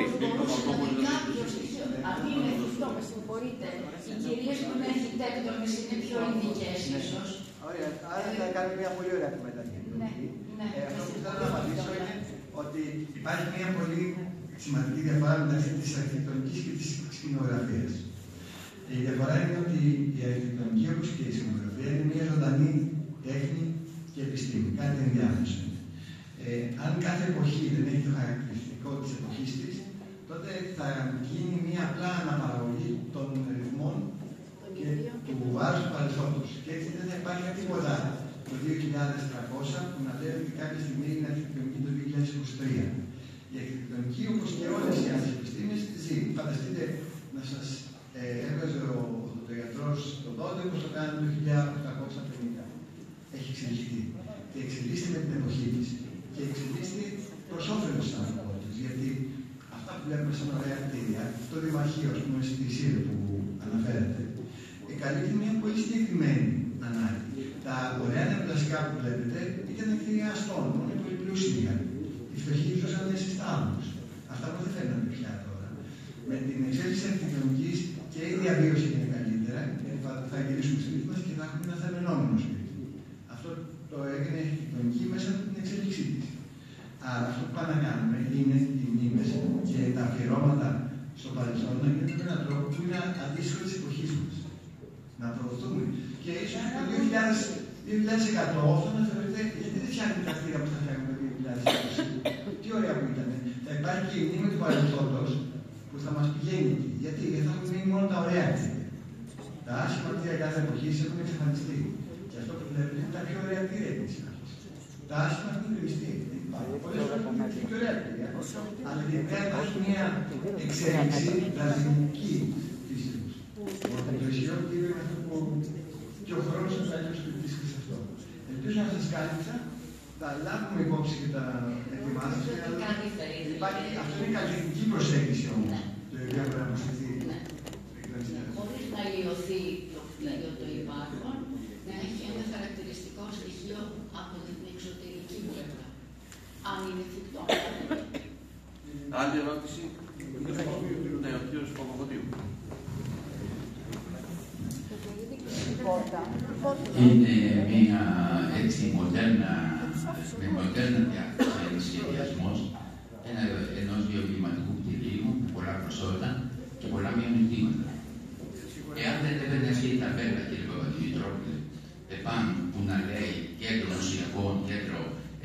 Αν είναι εφικτό, με συγχωρείτε, οι κυρίες που είναι αρχιτέκτονες είναι πιο ειδικές ίσως. Ωραία, άρα θα κάνουμε μια πολύ ωραία κουβέντα. Αυτό που θέλω να απαντήσω είναι ότι υπάρχει μια πολύ σημαντική διαφορά μεταξύ της αρχιτεκτονικής και της σκηνογραφίας. Η διαφορά είναι ότι η αρχιτεκτονική, όπως και η σκηνογραφία, είναι μια ζωντανή τέχνη και επιστήμη, κάτι ενδιάμεσο. Αν κάθε εποχή δεν έχει το χαρακτηριστικό της εποχής της, τότε θα γίνει μια απλά αναπαραγωγή των ρυθμών και του βάρους του παρελθόντος. Και έτσι δεν θα υπάρχει τίποτα το 2300 που να λέει ότι κάποια στιγμή είναι αρχιτεκτονική το 2023. Η αρχιτεκτονική, όπως και όλες οι άλλες επιστήμες, ζει. Φανταστείτε να σας έβγαζε ο φωτογραφιατρός τον τότε, όπως το κάνει το 1850. Έχει εξελιχθεί. Και εξελίσσεται με την εποχή της. Και εξελίσσεται προς όφελος της ανθρωπότητας. Γιατί αυτά που βλέπουμε σαν ωραία κτίρια, το Δημαρχείο, ας πούμε, στη Σύρο που αναφέρεται, καλύπτει μια πολύ συγκεκριμένη ανάγκη. Τα ωραία νεοπλασικά που βλέπετε ήταν κτίρια αστών, μόνο οι πολύ πλούσιοι. Οι φτωχοί ζούσαν σε στάβλους. Αυτά που δεν φαίνονται πια τώρα. Με την εξέλιξη αρχιτεκτονικής και η διαβίωση είναι καλύτερα, γιατί θα γυρίσουμε στη σπίτι μας και θα έχουμε ένα θερμενόμενο σπίτι. Αυτό το έγινε η αρχιτεκτονική μέσα από την εξέλιξή της. Άρα αυτό που πάμε να κάνουμε είναι οι μνήμες και τα αφιερώματα στο παρελθόν να γίνουν με έναν τρόπο που είναι αντίστοιχο της εποχής μας. Να προωθούμε. Και ίσως το 2100 αυτό να θεωρείται, γιατί δεν φτιάχνουμε τα κτίρια που θα φτιάχνουμε το 2020. Τι ωραία που ήταν. Θα υπάρχει και η μνήμη του παρελθόντος που θα μας πηγαίνει εκεί. Γιατί θα έχουν μείνει μόνο τα ωραία κτίρια. Τα άσχημα κτίρια κάθε εποχή έχουν εξαφανιστεί. Και αυτό που βλέπετε είναι τα πιο ωραία κτίρια της εποχής. Τα άσχημα έχουν κρυβιστεί. Πολλές φορές έχουν κρυβιστεί και ωραία κτίρια. Αλλά γενικά υπάρχει μια εξέλιξη δραστηρική φύση. Το ισχυρό κτίριο είναι αυτό που και ο χρόνος θα έχει σπιτήσει και σε αυτό. Ελπίζω να σας κάλυψα. Θα λάβουμε υπόψη και τα ετοιμάσεις. Αυτό είναι καλλιτεχνική προσέγγιση όμως. Το οποίο πρέπει να προσθεθεί. Χωρίς να λιωθεί το κτίριο το υπάρχον, να έχει ένα χαρακτηριστικό στοιχείο από την εξωτερική πλευρά. Αν είναι εφικτό. Άλλη ερώτηση. Ναι, ο κύριος Παπακωτίου. Είναι μια έτσι μοντέρνα σχεδιασμός ενός βιοκλιματικού κτηρίου με πολλά προσόντα και πολλά μειονεκτήματα. Εάν δεν έπαιρνε αυτή η ταβέλα, κύριε Παπαδημητρόπουλε, επάνω που να λέει κέντρο νοσιακών, κέντρο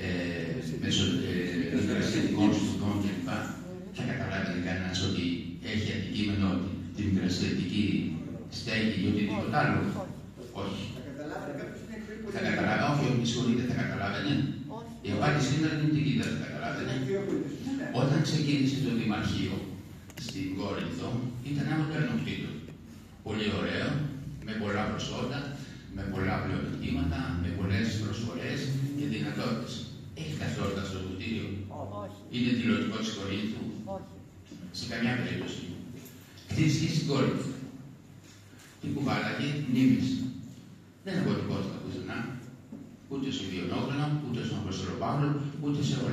μικρασιατικών σπουδών κλπ., θα καταλάβει κανένας ότι έχει αντικείμενο τη μικρασιατική στέγη ή οτιδήποτε άλλο. Όχι. Θα καταλάβει, όχι, με συγχωρείτε, θα καταλάβαινε. Η απάντηση είναι αρνητική, δεν θα καταλάβαινε. Όταν ξεκίνησε το Δημαρχείο στην Κόρινθο, ήταν ένα μοντέρνο κτίριο. Πολύ ωραίο, με πολλά προσόντα, με πολλά πλεονεκτήματα, με πολλές προσφορές και δυνατότητες. Έχει ταυτότητα στο κτίριο. Είναι τηλεοπτικό της Κορίνθου. Σε καμιά περίπτωση. Κτίστηκε στην Κόρινθο. Τι κουβάλαγε, μνήμης. Δεν έχω τίποτα πουθενά. Ούτε σε Βιονόχρονο, ούτε στον Κωνσταντινοπαύλο, ούτε σε όλα.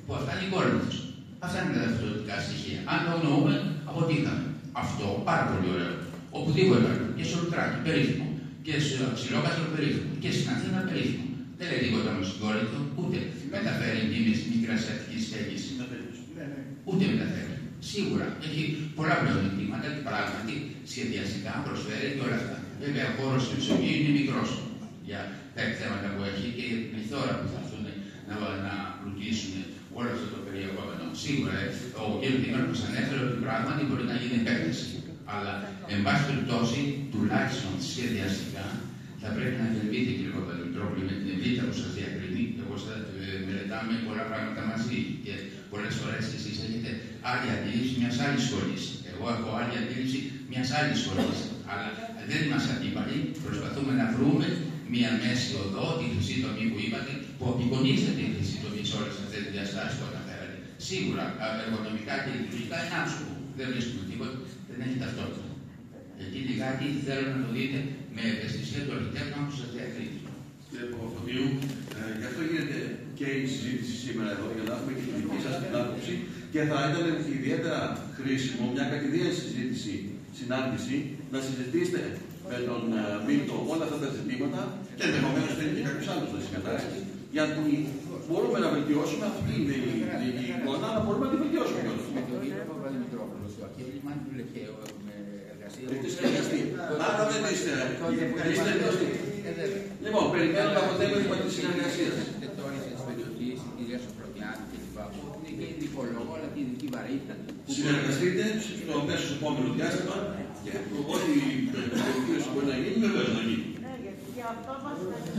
που αυτά είναι οι Κόρινθος. Αυτά είναι τα δευτερολογικά στοιχεία. Αν το γνωρούμε, αποτύχαμε. Αυτό πάρα πολύ ωραίο. Οπουδήποτε και στο Λουτράκι, περίφημο. Και στο Ξυλόκαστρο, περίφημο. Και στην Αθήνα, περίφημο. Δεν λέει τίποτα όμως στην Κόρινθο, ούτε μεταφέρει μνήμες μικρασιατικής στέγης. Ούτε μεταφέρει. Σίγουρα έχει πολλά πλεονεκτήματα και πράγματι σχεδιαστικά προσφέρει και όλα αυτά. Βέβαια, ο χώρος του Μεσογείου είναι μικρός για τα θέματα που έχει και για την πληθώρα που θα έρθουν να πλουτίσουν όλο αυτό το περιεχόμενο. Σίγουρα, ο κ. Δήμαρχος ανέφερε ότι πράγματι μπορεί να γίνει επέκταση. Αλλά, εν πάση περιπτώσει, τουλάχιστον σχεδιαστικά, θα πρέπει να διαλύεται και λίγο το Δημητρόπουλο με την ευλήτα που σας διακρίνει. Εγώ μελετάμε πολλά πράγματα μαζί και πολλές φορές εσείς έχετε άλλη αντίληψη μιας άλλης σχολής. Εγώ έχω άλλη αντίληψη μιας άλλης σχολής. Αλλά δεν είμαστε αντίπαλοι. Προσπαθούμε να βρούμε μια μέση οδό, τη χρυσή τομή που είπατε, που απεικονίζεται τη χρυσή τομή σε όλες αυτές τις διαστάσεις που αναφέρατε. Σίγουρα, εργονομικά και λειτουργικά είναι άψογο. Δεν βρίσκουμε τίποτα, δεν έχει ταυτότητα. Εκεί λιγάκι θέλω να το δείτε με ευαισθησία του αρχιτέκτονα που σας διακρίνει. Κύριε Παπαφωτίου, γι' αυτό γίνεται και η συζήτηση σήμερα εδώ, για να έχουμε και τη δική σας την άποψη και θα ήταν ιδιαίτερα χρήσιμο μια κατηδίαν συνάντηση να συζητήσετε με τον Μίλτο όλα αυτά τα ζητήματα και ενδεχομένως θέλει και κάποιος άλλος να συμμετάσχει, γιατί μπορούμε να βελτιώσουμε αυτή είναι η εικόνα, αλλά μπορούμε να τη βελτιώσουμε κιόλας. Με τον κύριο Παπαδημητρόπουλο, στο ατύλημα του Λεχαίου έχουμε εργασία. Άρα δεν είστε εργαστή. Λοιπόν, περιμένω το αποτέλεσμα της συνεργασίας. Τεκτόνισε της περιοχής, η κυρία Σοφρονιάδη και λοιπά, που είναι και ειδικολόγο, αλλά και ειδική βαρύτητα. Συνεργαστείτε στο μέσο επόμενο διάστημα και ό,τι βελτίωση μπορεί να γίνει, βεβαίως να γίνει. Ναι, γιατί και αυτό μας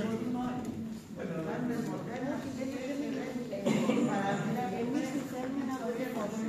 εμείς τι θέλουμε να βελτιώσουμε.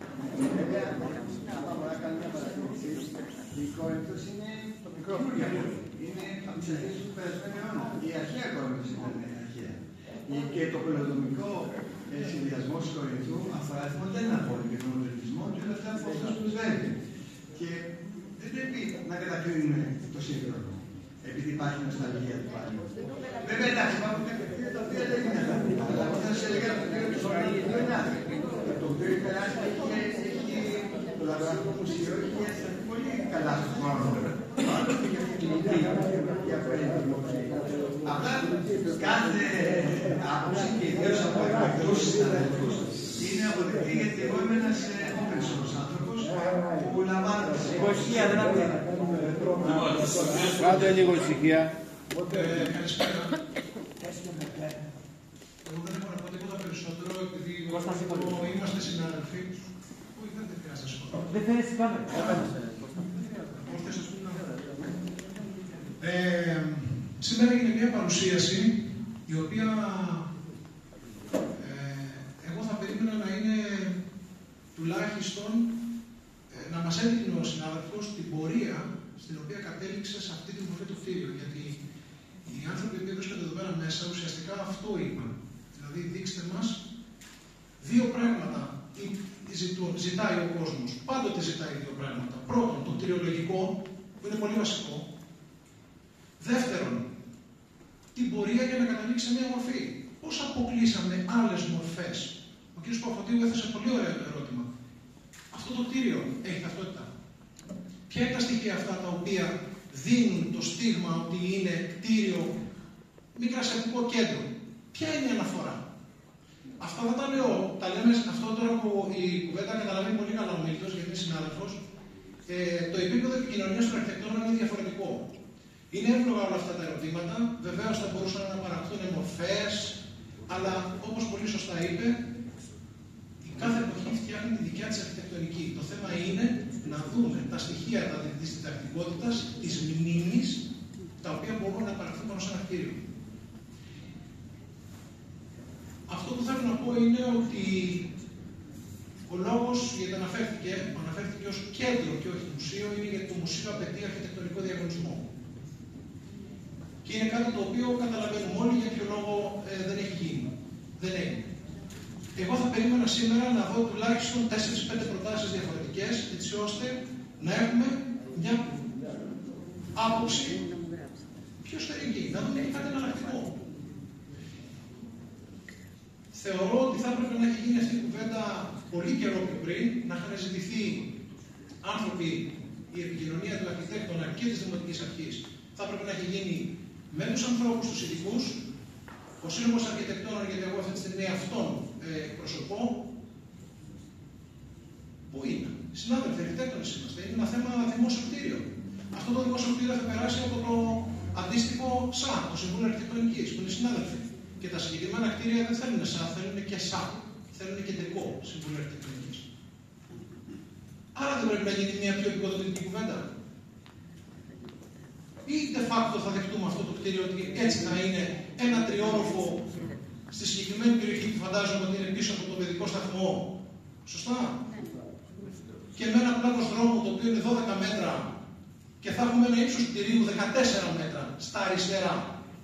Να κάνω μια παρατήρηση. Η Κόρινθος είναι το μικρό πόλη. Είναι από τις αρχές του περασμένου αιώνα. Η αρχαία Κόρινθος ήταν αρχαία. Και το πολεοδομικό συνδυασμό της Κορινθού αφορά τη μοντέρνα πόλη και τον μοντερνισμό και όλα αυτά που αυτός προσφέρει. Και δεν πρέπει να κατακρίνουμε το σύγχρονο, επειδή υπάρχει νοσταλγία του πάλι. Βέβαια, εντάξει, υπάρχουν κάποια κτίρια τα οποία δεν είναι αυτά. Αλλά εγώ θα σας έλεγα το κτίριο του Σοφρονιάδη το οποίο έχει περάσει το Λαβράκο Μουσείο, έχει πολύ καλά στον χρόνο. Μάλλον και για την κοινωνική απέναντι. Απλά κάθε άποψη και ιδίως από εκτός συναδέλφους είναι αποδεικτή, γιατί εγώ είμαι ένας περισσότερος άνθρωπος που λαμβάνω τη ησυχία, δεν ακούω. Κάντε λίγο ησυχία. Καλησπέρα. Εγώ δεν έχω να πω τίποτα περισσότερο, επειδή είμαστε συνάδελφοι. Όχι, δεν χρειάζεται να σηκωθώ. Δεν θέλεις τι κάμερα. Σήμερα έγινε μια παρουσίαση η οποία εγώ θα περίμενα να είναι τουλάχιστον να μας έδειχνε ο συνάδελφος την πορεία στην οποία κατέληξε σε αυτή την μορφή του κτίριου. Γιατί οι άνθρωποι που βρίσκονται εδώ πέρα μέσα ουσιαστικά αυτό είπαν. Δηλαδή, δείξτε μας δύο πράγματα ζητάει ο κόσμος. Πάντοτε ζητάει δύο πράγματα. Πρώτον, το κτηριολογικό, που είναι πολύ βασικό. Δεύτερον, την πορεία για να καταλήξει σε μια μορφή. Πώς αποκλείσαμε άλλες μορφές. Ο κ. Παπαφωτίου έθεσε πολύ ωραίο το ερώτημα. Αυτό το κτίριο έχει ταυτότητα. Ποια είναι τα στοιχεία αυτά τα οποία δίνουν το στίγμα ότι είναι κτίριο μικρασιατικό κέντρο. Ποια είναι η αναφορά. Αυτά δεν τα λέω. Τα λέμε αυτό τώρα που η κουβέντα καταλαβαίνει πολύ καλά ο Μίλτος, γιατί είναι συνάδελφος. Το επίπεδο επικοινωνίας των αρχιτεκτόνων είναι διαφορετικό. Είναι εύλογα όλα αυτά τα ερωτήματα. Βεβαίως θα μπορούσαν να παραχθούν μορφές, αλλά όπως πολύ σωστά είπε, η κάθε εποχή φτιάχνει τη δικιά της αρχιτεκτονική. Το θέμα είναι να δούμε τα στοιχεία της διδακτικότητας, της μνήμης, τα οποία μπορούν να παραχθούν πάνω σε ένα κτίριο. Αυτό που θέλω να πω είναι ότι ο λόγος γιατί αναφέρθηκε ως κέντρο και όχι μουσείο, είναι γιατί το μουσείο απαιτεί αρχιτεκτονικό διαγωνισμό. Και είναι κάτι το οποίο καταλαβαίνουμε όλοι για ποιο λόγο δεν έχει γίνει. Δεν έγινε. Εγώ θα περίμενα σήμερα να δω τουλάχιστον 4-5 προτάσεις διαφορετικές, έτσι ώστε να έχουμε μια άποψη πιο στερική, να δούμε κάτι εναλλακτικό. Θεωρώ ότι θα έπρεπε να έχει γίνει αυτή η κουβέντα πολύ καιρό πιο πριν, να είχαν ζητηθεί άνθρωποι, η επικοινωνία του αρχιτέκτονα και της Δημοτικής Αρχής θα έπρεπε να έχει γίνει με τους ανθρώπους, τους ειδικούς, ο Σύλλογος Αρχιτεκτόνων, γιατί εγώ αυτή τη στιγμή αυτόν εκπροσωπώ. Πού είναι, συνάδελφοι, αρχιτέκτονες είμαστε, είναι ένα θέμα δημόσιο κτίριο. Αυτό το δημόσιο κτίριο θα περάσει από το αντίστοιχο ΣΑ, το Συμβούλιο Αρχιτεκτονικής, που είναι συνάδελφοι. Και τα συγκεκριμένα κτίρια δεν θέλουν ΣΑ, θέλουν και ΣΑ. Θέλουν κεντρικό Συμβούλιο Αρχιτεκτονικής. Άρα δεν πρέπει να γίνει μια πιο επικοδομητική κουβέντα. Ή de facto θα δεχτούμε αυτό το κτίριο ότι έτσι θα είναι ένα τριόροφο στη συγκεκριμένη περιοχή που φαντάζομαι ότι είναι πίσω από το παιδικό σταθμό. Σωστά. Και με ένα πλάτος δρόμου το οποίο είναι 12 μέτρα και θα έχουμε ένα ύψος κτηρίου 14 μέτρα στα αριστερά.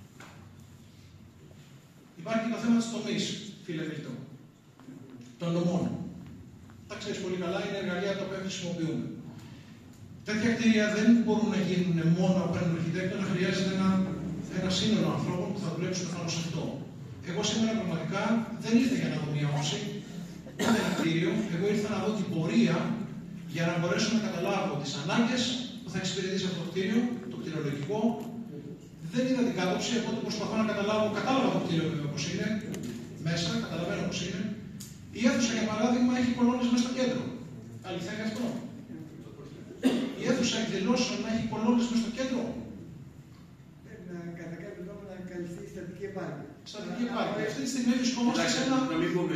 Υπάρχει και το θέμα της τομής, φίλε Μίλτο, των νομών. Τα ξέρεις πολύ καλά, είναι εργαλεία τα οποία χρησιμοποιούμε. Τέτοια κτίρια δεν μπορούν να γίνουν μόνο από έναν αρχιτέκτονα, χρειάζεται ένα σύνολο ανθρώπων που θα δουλέψουν πάνω σε αυτό. Εγώ σήμερα πραγματικά δεν ήρθα για να δω μια όψη, ούτε ένα κτίριο. Εγώ ήρθα να δω την πορεία για να μπορέσω να καταλάβω τις ανάγκες που θα εξυπηρετήσει αυτό το κτίριο, το κτηριολογικό. Δεν είδα την κάτωψη, οπότε προσπαθώ να καταλάβω. Κατάλαβα το κτίριο βέβαια όπως είναι, μέσα, καταλαβαίνω πώς είναι. Η αίθουσα, για παράδειγμα, έχει κολόνες μέσα στο κέντρο. Αληθεύει αυτό? Η αίθουσα εκδηλώσεων να έχει κολόνες μέσα στο κέντρο. Πρέπει να κατά κάποιο τρόπο να καλυφθεί η στατική επάρκεια. Στατική επάρκεια. Αυτή τη στιγμή βρισκόμαστε σε ένα. Να μην πούμε.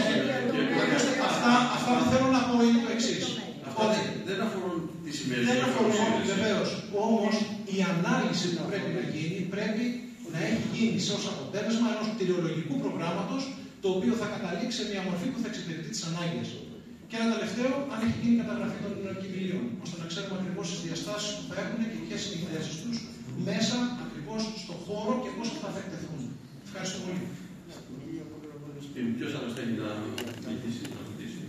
Αυτά που θέλω να πω είναι το εξής. Αυτά δεν αφορούν τη σημερινή. Δεν αφορούν, βεβαίως. Όμως η ανάλυση που πρέπει να γίνει πρέπει να έχει γίνει σε ως αποτέλεσμα ενός κτηριολογικού προγράμματος το οποίο θα καταλήξει σε μια μορφή που θα εξυπηρετεί τις ανάγκες. Και ένα τελευταίο, αν έχει γίνει καταγραφή των κηβηλίων, ώστε να ξέρουμε ακριβώς τις διαστάσεις που θα έχουν και ποιες είναι οι θέσεις τους μέσα ακριβώς στον χώρο και πώς αυτά θα εκτεθούν. Ευχαριστώ πολύ. Ποιος άλλος θέλει να μιλήσει, να ρωτήσει?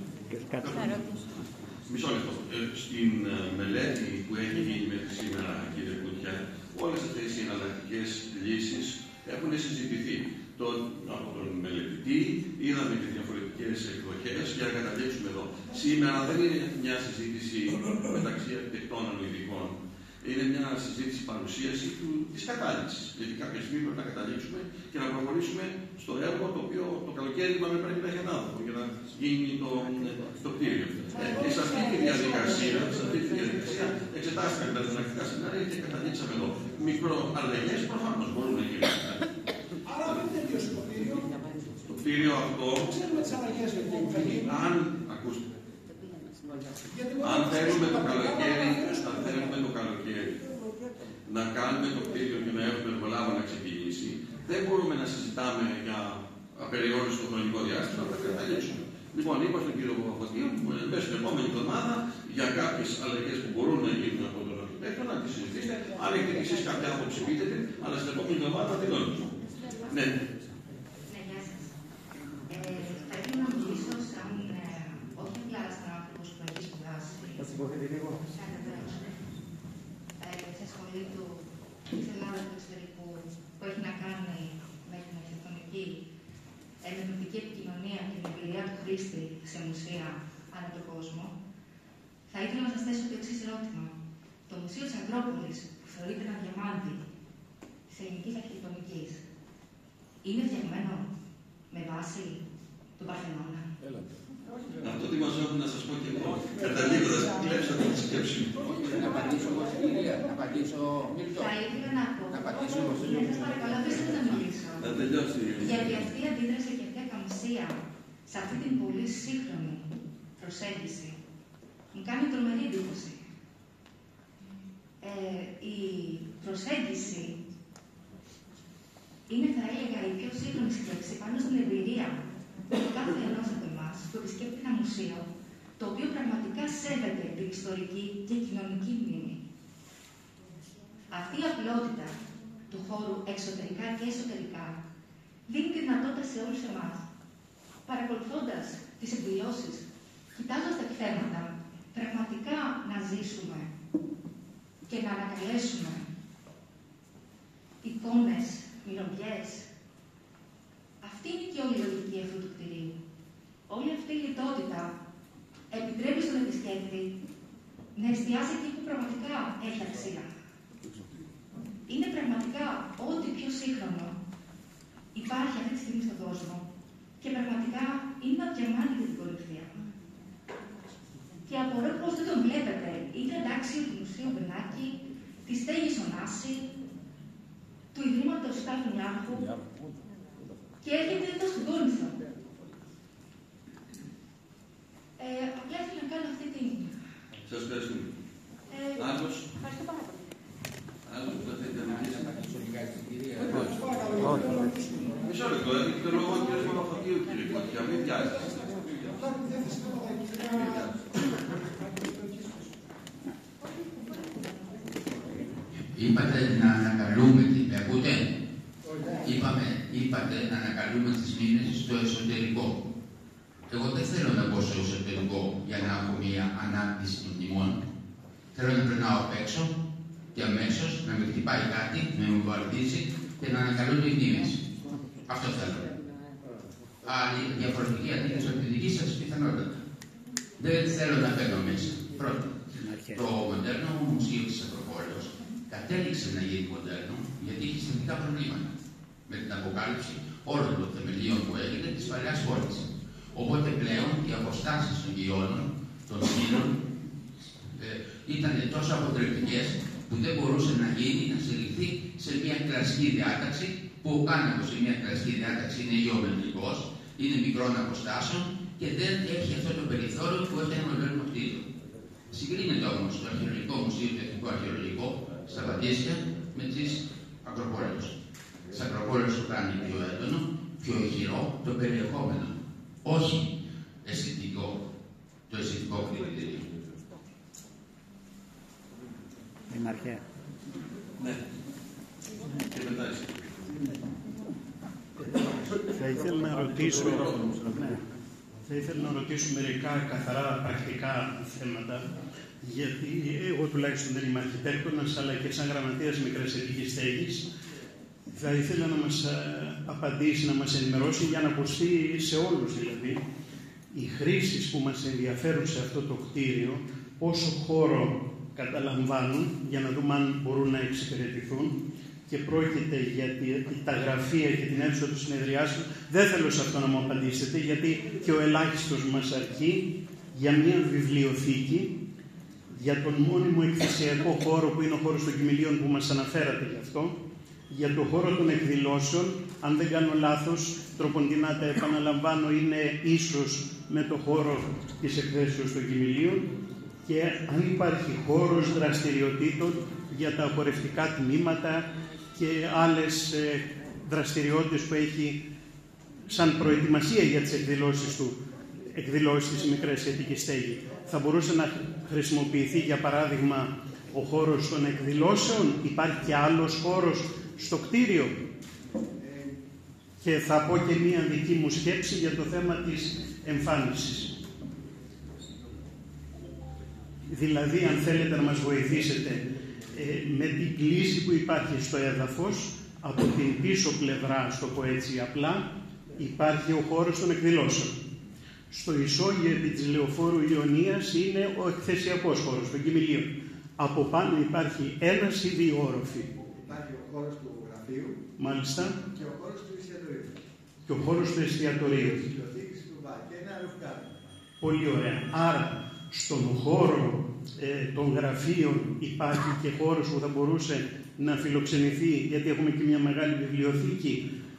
Μισό λεπτό. Στην μελέτη που έχει γίνει μέχρι σήμερα, κύριε Κουτιά, όλες αυτές οι εναλλακτικές λύσεις έχουν συζητηθεί. Από τον μελετητή, είδαμε τις διαφορετικές εκδοχές για να καταλήξουμε εδώ. Σήμερα δεν είναι μια συζήτηση μεταξύ αρχιτεκτόνων ειδικών. Είναι μια συζήτηση παρουσίαση της κατάληξης. Γιατί κάποια στιγμή πρέπει να καταλήξουμε και να προχωρήσουμε στο έργο το οποίο το καλοκαίρι είπαμε πρέπει να έχει ένα άνθρωπο για να γίνει το κτίριο. Και σε αυτή τη διαδικασία, εξετάστηκαν τα εναλλακτικά σενάρια και καταλήξαμε εδώ. Μικροαλλαγές προφανώς μπορούν να γίνουν. Άρα δεν τελείωσε το κτίριο. Το κτίριο αυτό. Ξέρουμε τις αλλαγές που θα γίνουν. Αν θέλουμε το καλοκαίρι να κάνουμε το κτίριο και να έχουμε προλάβει να ξεκινήσει, δεν μπορούμε να συζητάμε για απεριόριστο χρονικό διάστημα, θα καταλήξουμε. Λοιπόν, είπα στον κύριο Παπαφωτή, μέσα στην επόμενη εβδομάδα για κάποιες αλλαγές που μπορούν να γίνουν από τον αρχιτέκτονα, να τις συζητήσετε. Αν έχετε και εσείς κάποια άποψη, πείτε, αλλά στην επόμενη εβδομάδα τελειώνουμε. Ναι. Γεια σας. Θα ήθελα να μιλήσω σαν όχι απλά σαν άνθρωπος που έχει σπουδάσει. Θα σηκωθείτε λίγο. Σε σχολή του της Ελλάδας του εξωτερικού που έχει να κάνει με την αρχιτεκτονική, ερμηνευτική επικοινωνία και την εμπειρία του χρήστη σε μουσεία ανά τον κόσμο, θα ήθελα να σας θέσω το εξής ερώτημα. Το Μουσείο της Ακρόπολης, που θεωρείται ένα διαμάντι της ελληνικής αρχιτεκτονικής, είναι φτιαγμένο με βάση τον Παρθενώνα? Αυτό τι μας έχουν να σας πω και εγώ. Καταλήγοντας, κλέψατε τη σκέψη μου. Να απαντήσω εγώ στην κυρία. Να απαντήσω. Θα ήθελα να πω. Σας παρακαλώ, αφήστε να μιλήσω. Να τελειώσει. Γιατί αυτή η αντίδραση και αυτή η ακαμψία σε αυτή την πολύ σύγχρονη προσέγγιση μου κάνει τρομερή εντύπωση. Η προσέγγιση είναι, θα έλεγα, η πιο σύγχρονη σκέψη πάνω στην εμπειρία του κάθε ενός από εμάς που επισκέπτεται ένα μουσείο, το οποίο πραγματικά σέβεται την ιστορική και κοινωνική μνήμη. Αυτή η απλότητα του χώρου εξωτερικά και εσωτερικά δίνει τη δυνατότητα σε όλους εμάς, παρακολουθώντας τις εκδηλώσεις, κοιτάζοντας τα εκθέματα, πραγματικά να ζήσουμε και να ανακαλέσουμε εικόνες, μυρωδιές. Αυτή είναι και όλη η λογική αυτού του αυτή η λιτότητα επιτρέπει στον επισκέπτη να εστιάσει εκεί που πραγματικά έχει αξία. Είναι πραγματικά ό,τι πιο σύγχρονο υπάρχει αυτή τη στιγμή στον κόσμο και πραγματικά είναι αδιαμάντη για την Κορινθία. Και απορώ πως δεν τον βλέπετε. Είναι αντάξιο του Μουσείου Μπενάκη, της στέγης Ωνάση, του Ιδρύματος Στάθου Νιάρχου και έρχεται εδώ στην Κόρινθο. Απλά ήθελα να κάνω αυτή την... Σας ευχαριστούμε. Άλλος. Ευχαριστώ πάρα πολύ. Άλλος που θα θέλετε να μιλήσει. Όχι. Μισό λεπτό, έχει το λόγο ο κ. Παπαφωτίου, κύριε Κωτιά, μην βιάζεστε. Είπατε να ανακαλούμε, ακούτε, είπατε να ανακαλούμε τις μήνες στο εσωτερικό. Εγώ δεν θέλω να μπω στο εσωτερικό για να έχω μία ανάπτυξη των τιμών. Θέλω να περνάω απ' έξω και αμέσως να με χτυπάει κάτι, να με βομβαρδίσει και να ανακαλούν οι μνήμες. Αυτό θέλω. Άλλη διαφορετική αντίθεση από τη δική σας πιθανότατα. Δεν θέλω να μπαίνω μέσα. Πρώτον, το μοντέρνο μουσείο της Ακροπόλεως κατέληξε να γίνει μοντέρνο γιατί είχε σημαντικά προβλήματα με την αποκάλυψη όλων των θεμελίων που έγινε της παλαιάς πόλης. Οπότε πλέον οι αποστάσεις των γεώνων, των σύνων, ήταν τόσο αποτρεπτικές που δεν μπορούσε να γίνει, να συλληφθεί σε μια κλασική διάταξη που ο κάναβος σε μια κλασική διάταξη είναι γεωμετρικός, είναι μικρών αποστάσεων και δεν έχει αυτό το περιθώριο που έχει ένα μοντέρνο κτίριο. Συγκρίνεται όμως το Αρχαιολογικό Μουσείο, το Εθνικό Αρχαιολογικό, στα Πατήσια με τις Ακροπόλεως. Στις Ακροπόλεως το κάνει πιο έντονο, πιο ηχηρό το περιεχόμενο, όχι αισθητικό, το αισθητικό κριτήριο. Είναι αρχαία. Ναι. Και μετά εσύ. Θα ήθελα να ρωτήσω μερικά καθαρά πρακτικά θέματα, γιατί εγώ τουλάχιστον δεν είμαι αρχιτέκτονας, αλλά και σαν γραμματέας Μικράς Αιττικής Στέγης, θα ήθελα να μας απαντήσει, να μας ενημερώσει για να ακουστεί σε όλους δηλαδή οι χρήσεις που μας ενδιαφέρουν σε αυτό το κτίριο, πόσο χώρο καταλαμβάνουν, για να δούμε αν μπορούν να εξυπηρετηθούν, και πρόκειται για τα γραφεία και την αίθουσα του συνεδριάσεων. Δεν θέλω σε αυτό να μου απαντήσετε, γιατί και ο ελάχιστος μας αρκεί για μια βιβλιοθήκη, για τον μόνιμο εκθεσιακό χώρο που είναι ο χώρος των Κυμηλίων που μας αναφέρατε γι' αυτό, για το χώρο των εκδηλώσεων, αν δεν κάνω λάθος, τροποντινά τα επαναλαμβάνω, είναι ίσως με το χώρο της εκθέσεως των Κυμηλίων, και αν υπάρχει χώρος δραστηριοτήτων για τα απορρευτικά τμήματα και άλλες δραστηριότητες που έχει σαν προετοιμασία για τις εκδηλώσεις του, εκδηλώσεις της Μικράς Αιττικής Στέγη. Θα μπορούσε να χρησιμοποιηθεί, για παράδειγμα, ο χώρος των εκδηλώσεων, υπάρχει και άλλος χώρος στο κτίριο. Και θα πω και μία δική μου σκέψη για το θέμα της εμφάνισης. Δηλαδή, αν θέλετε να μας βοηθήσετε, με την κλίση που υπάρχει στο έδαφος, από την πίσω πλευρά, στο πω έτσι απλά, υπάρχει ο χώρος των εκδηλώσεων. Στο ισόγειο επί της Λεωφόρου Ιωνίας είναι ο εκθεσιακός χώρος των Κυμηλίων. Από πάνω υπάρχει ένας ή δύο όροφοι. Υπάρχει ο χώρος του γραφείου. Μάλιστα. Και ο χώρος του εστιατορίου. Και ο χώρος του εστιατορίου. Της βιβλιοθήκης του ΒΑ και ένα ρουφκάρι. Πολύ ωραία. Άρα, στον χώρο των γραφείων υπάρχει και χώρος που θα μπορούσε να φιλοξενηθεί, γιατί έχουμε και μια μεγάλη βιβλιοθήκη.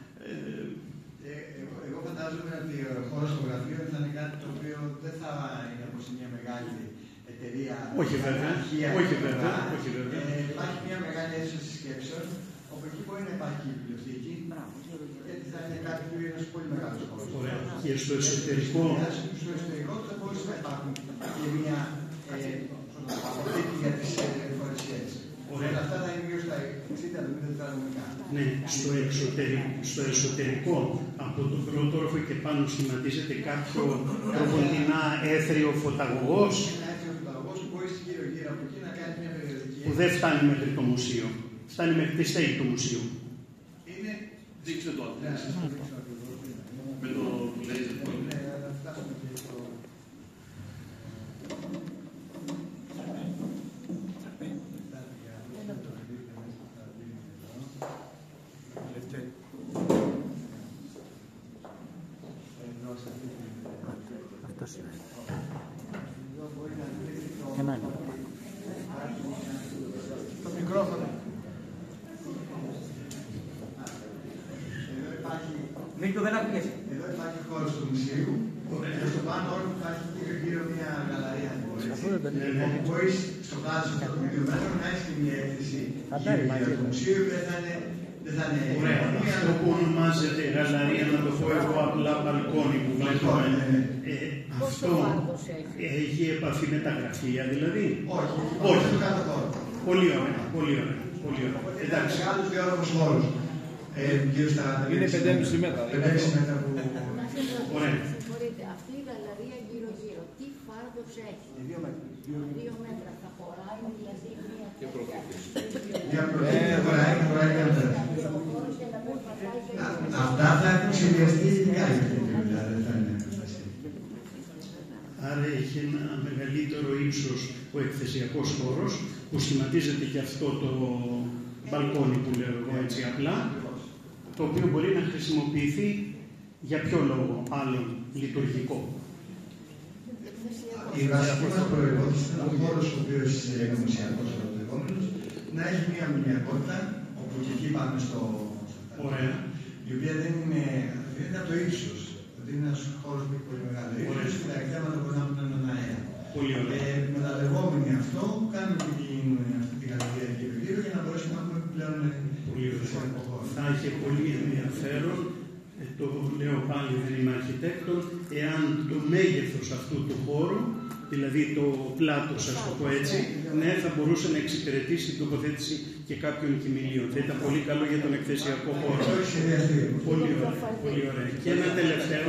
Εγώ φαντάζομαι ότι ο χώρος των γραφείων θα είναι κάτι το οποίο δεν θα είναι όπως μια μεγάλη εταιρεία. Όχι βέβαια. Όχι βέβαια. Όχι βέβαια. Υπάρχει μια μεγάλη αίθουσα συσκέψεων, όπου εκεί μπορεί να υπάρχει η βιβλιοθήκη, γιατί θα είναι κάτι που είναι ένας πολύ μεγάλος χώρος. Ωραία. Και στο εσωτερικό. Στο εσωτερικό θα μπορούσε να υπάρχουν και μια αποθήκη για τις φορεσιές. Όλα αυτά θα είναι γύρω στα 60-70 τετραγωνικά. Ναι, στο εσωτερικό, από τον πρώτο όροφο και πάνω σχηματίζεται κάποιο τροποντινά έθριο φωταγωγός. Ένα έθριο φωταγωγός που μπορεί γύρω-γύρω από εκεί να κάνει μια περιοδική. Που δεν φτάνει μέχρι το μουσείο. Φτάνει μέχρι τη στέγη του μουσείου. Είναι. Δείξτε το. Με το λέιζερ. Το μικρόφωνο. Νίκο, δεν ακούγεσαι. Εδώ υπάρχει χώρο του μουσείου και στο πάνω όλο υπάρχει γύρω μια γαλαρία. Όπου μπορείς στο πλάσο αυτό το βιβλίο να έχεις και μια έκθεση για το μουσείο και δεν θα είναι... Ωραία. Αυτό που ονομάζεται γαλαρία, να το πω εγώ απλά μπαλκόνι που βλέπουμε, αυτό έχει επαφή με τα γραφεία δηλαδή? Όχι. Πολύ ωραία. Εντάξει. Μεγάλους διόρροφους χώρους. Γύρω στα 5,5 μέτρα. 5,5 μέτρα που... Ωραία. Αυτή η γαλαρία γύρω-γύρω, τι φάρδος έχει? 2 μέτρα. 2 μέτρα. Θα χωράει δηλαδή μία τέτοια... χωράει μία μέτρα. Αυτά θα έχουν σχεδιαστεί ειδικά για αυτή τη δουλειά. Άρα έχει ένα μεγαλύτερο ύψος ο εκθεσιακός χώρος που σχηματίζεται και αυτό το μπαλκόνι που λέω εγώ έτσι απλά, το οποίο μπορεί να χρησιμοποιηθεί για ποιο λόγο άλλον λειτουργικό. Η βασική μας προϋπόθεση είναι ο χώρος ο οποίος είναι μουσιακός ερωτευόμενος να έχει μια μηνιακότητα, όπου και εκεί πάμε στο ωραία, η οποία δεν είναι από το ύψος. Είναι ένας χώρος που έχει πολύ μεγάλο ύψος και τα εκτέματα μπορεί να είναι αέρα. Πολύ ωραία. Μεταλλευόμενοι αυτό, κάνουμε αυτή τη γαλαρία γύρω-γύρω για να μπορέσουμε να έχουμε πλέον θεσσαλικό χώρο. Θα έχει πολύ ενδιαφέρον, το λέω πάλι δεν είμαι αρχιτέκτον, εάν το μέγεθος αυτού του χώρου, δηλαδή το πλάτος, ας το πω έτσι, ναι, θα μπορούσε να εξυπηρετήσει την τοποθέτηση και κάποιων κοιμηλίων. Θα ήταν πολύ καλό για τον εκθεσιακό χώρο. Πολύ ωραία. Πολύ ωραία. Και ένα τελευταίο.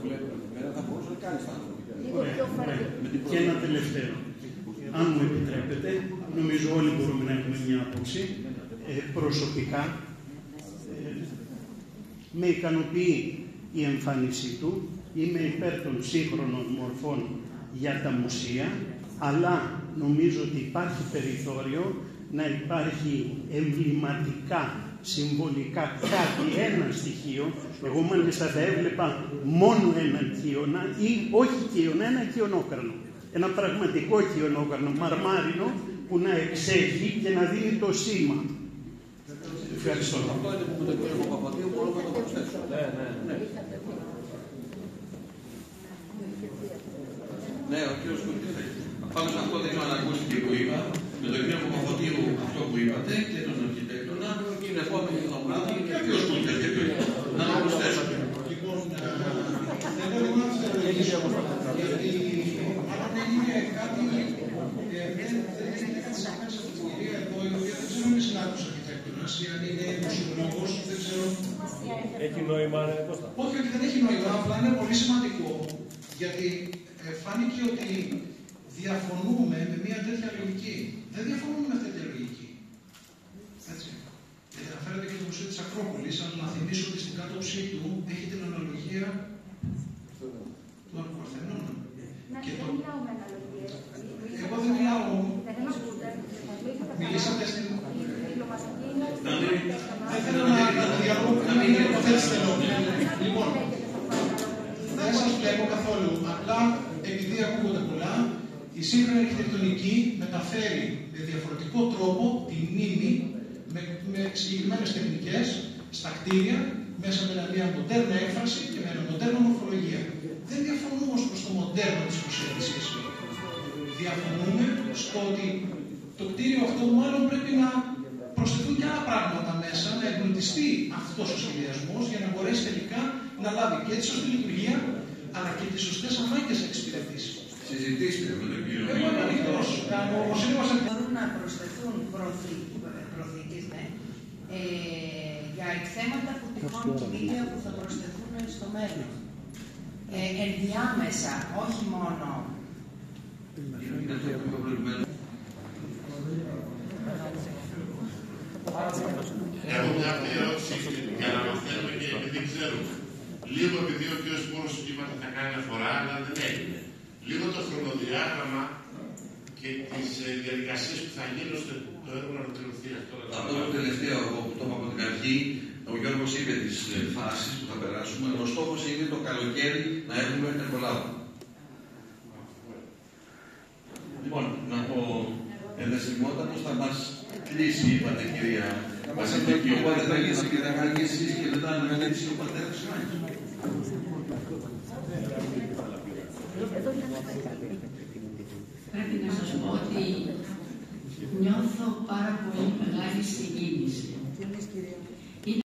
Και ένα τελευταίο. Αν μου επιτρέπετε, νομίζω όλοι μπορούμε να έχουμε μια άποψη. Προσωπικά, με ικανοποιεί η εμφάνισή του. Είμαι υπέρ των σύγχρονων μορφών για τα μουσεία, αλλά νομίζω ότι υπάρχει περιθώριο να υπάρχει εμβληματικά, συμβολικά κάτι, ένα στοιχείο. Εγώ μάλιστα θα έβλεπα μόνο έναν κύωνα ή όχι κύωνα, ένα κυωνόκρανο. Ένα πραγματικό κυωνόκρανο, μαρμάρινο, που να εξέχει και να δίνει το σήμα. Ευχαριστώ. Αυτό είναι που με τον κύριο Παπαδίου μπορούμε να το προσθέσουμε. Ναι, ο κύριος Κούτης. Πάνω σε αυτό δεν ξέρω αν ακούστηκε που είπα. Με τον κύριο Παπαδίου αυτό που είπατε και τον αρχιτέκτονα, την επόμενη εβδομάδα και ο κύριος Κούτης να το προσθέσουμε. Λοιπόν, θέλω να σας ρωτήσω, γιατί αν έγινε κάτι, δεν έγινε κάτι σαφές από την κυρία εδώ, η οποία δεν ξέρω αν είναι συνάδελφος αρχιτέκτονας ή αν είναι μουσιολόγος, δεν ξέρω. Έχει νόημα, Κώστα? Όχι, ότι δεν έχει νόημα, απλά είναι πολύ σημαντικό, γιατί φάνηκε ότι διαφωνούμε με μια τέτοια λογική. Δεν διαφωνούμε με τέτοια λογική. Έτσι. Γιατί αναφέρεται και το Μουσείο της Ακρόπολης, αλλά να θυμίσω ότι στην κάτωψή του έχει την αναλογία του Παρθενώνα. Και δεν μιλάω με αναλογίες. Εγώ δεν μιλάω. Δεν ακούτε. Μιλήσατε στην... Δεν θέλω να διαλόγω, να μην είναι υποθέσεις θέλω. Λοιπόν, δεν σας βλέπω καθόλου. Απλά, επειδή ακούγονται πολλά, η σύγχρονη αρχιτεκτονική μεταφέρει με διαφορετικό τρόπο τη μνήμη με συγκεκριμένες τεχνικές στα κτίρια, μέσα με μια μοντέρνα έκφραση και με μια μοντέρνα μορφολογία. Δεν διαφωνούμε όμως προς το μοντέρνο της προσέγγισης. Διαφωνούμε στο ότι το κτίριο αυτό μάλλον πρέπει να προσθεθούν και άλλα πράγματα μέσα, να εμπλουτιστεί αυτός ο σχεδιασμός για να μπορέσει τελικά να λάβει και τη σωστή λειτουργία, αλλά και τις σωστές ανάγκες να εξυπηρετήσει. Συζητήστε με τον κύριο. Εγώ είμαι ανοιχτός. Μπορούν να προσθεθούν προθήκες, ναι, για εκθέματα που τυχόν κινδύνια που θα προσθεθούν στο μέλλον. Ενδιάμεσα, όχι μόνο. Έχω μια αυτή ερώτηση για να μαθαίνουμε και επειδή ξέρουμε. Λίγο επειδή ο κ. Σπόρος είπατε θα κάνει αφορά, αλλά δεν έγινε. Λίγο το χρονοδιάγραμμα και τις διαδικασίες που θα γίνουν ώστε το έργο να ολοκληρωθεί αυτό. Αυτό το τελευταίο, εγώ που το είπα από την αρχή, ο Γιώργος είπε τις φάσεις που θα περάσουμε. Ο στόχος είναι το καλοκαίρι να έχουμε εργολάβο. Λοιπόν, Ενεσιμότατος θα μας κλείσει, είπατε κυρία Βασιλική, οπότε θα γίνετε και θα εσείς και μετά να μιλήσει ο πατέρας Ιωάννης. Πρέπει να σας πω ότι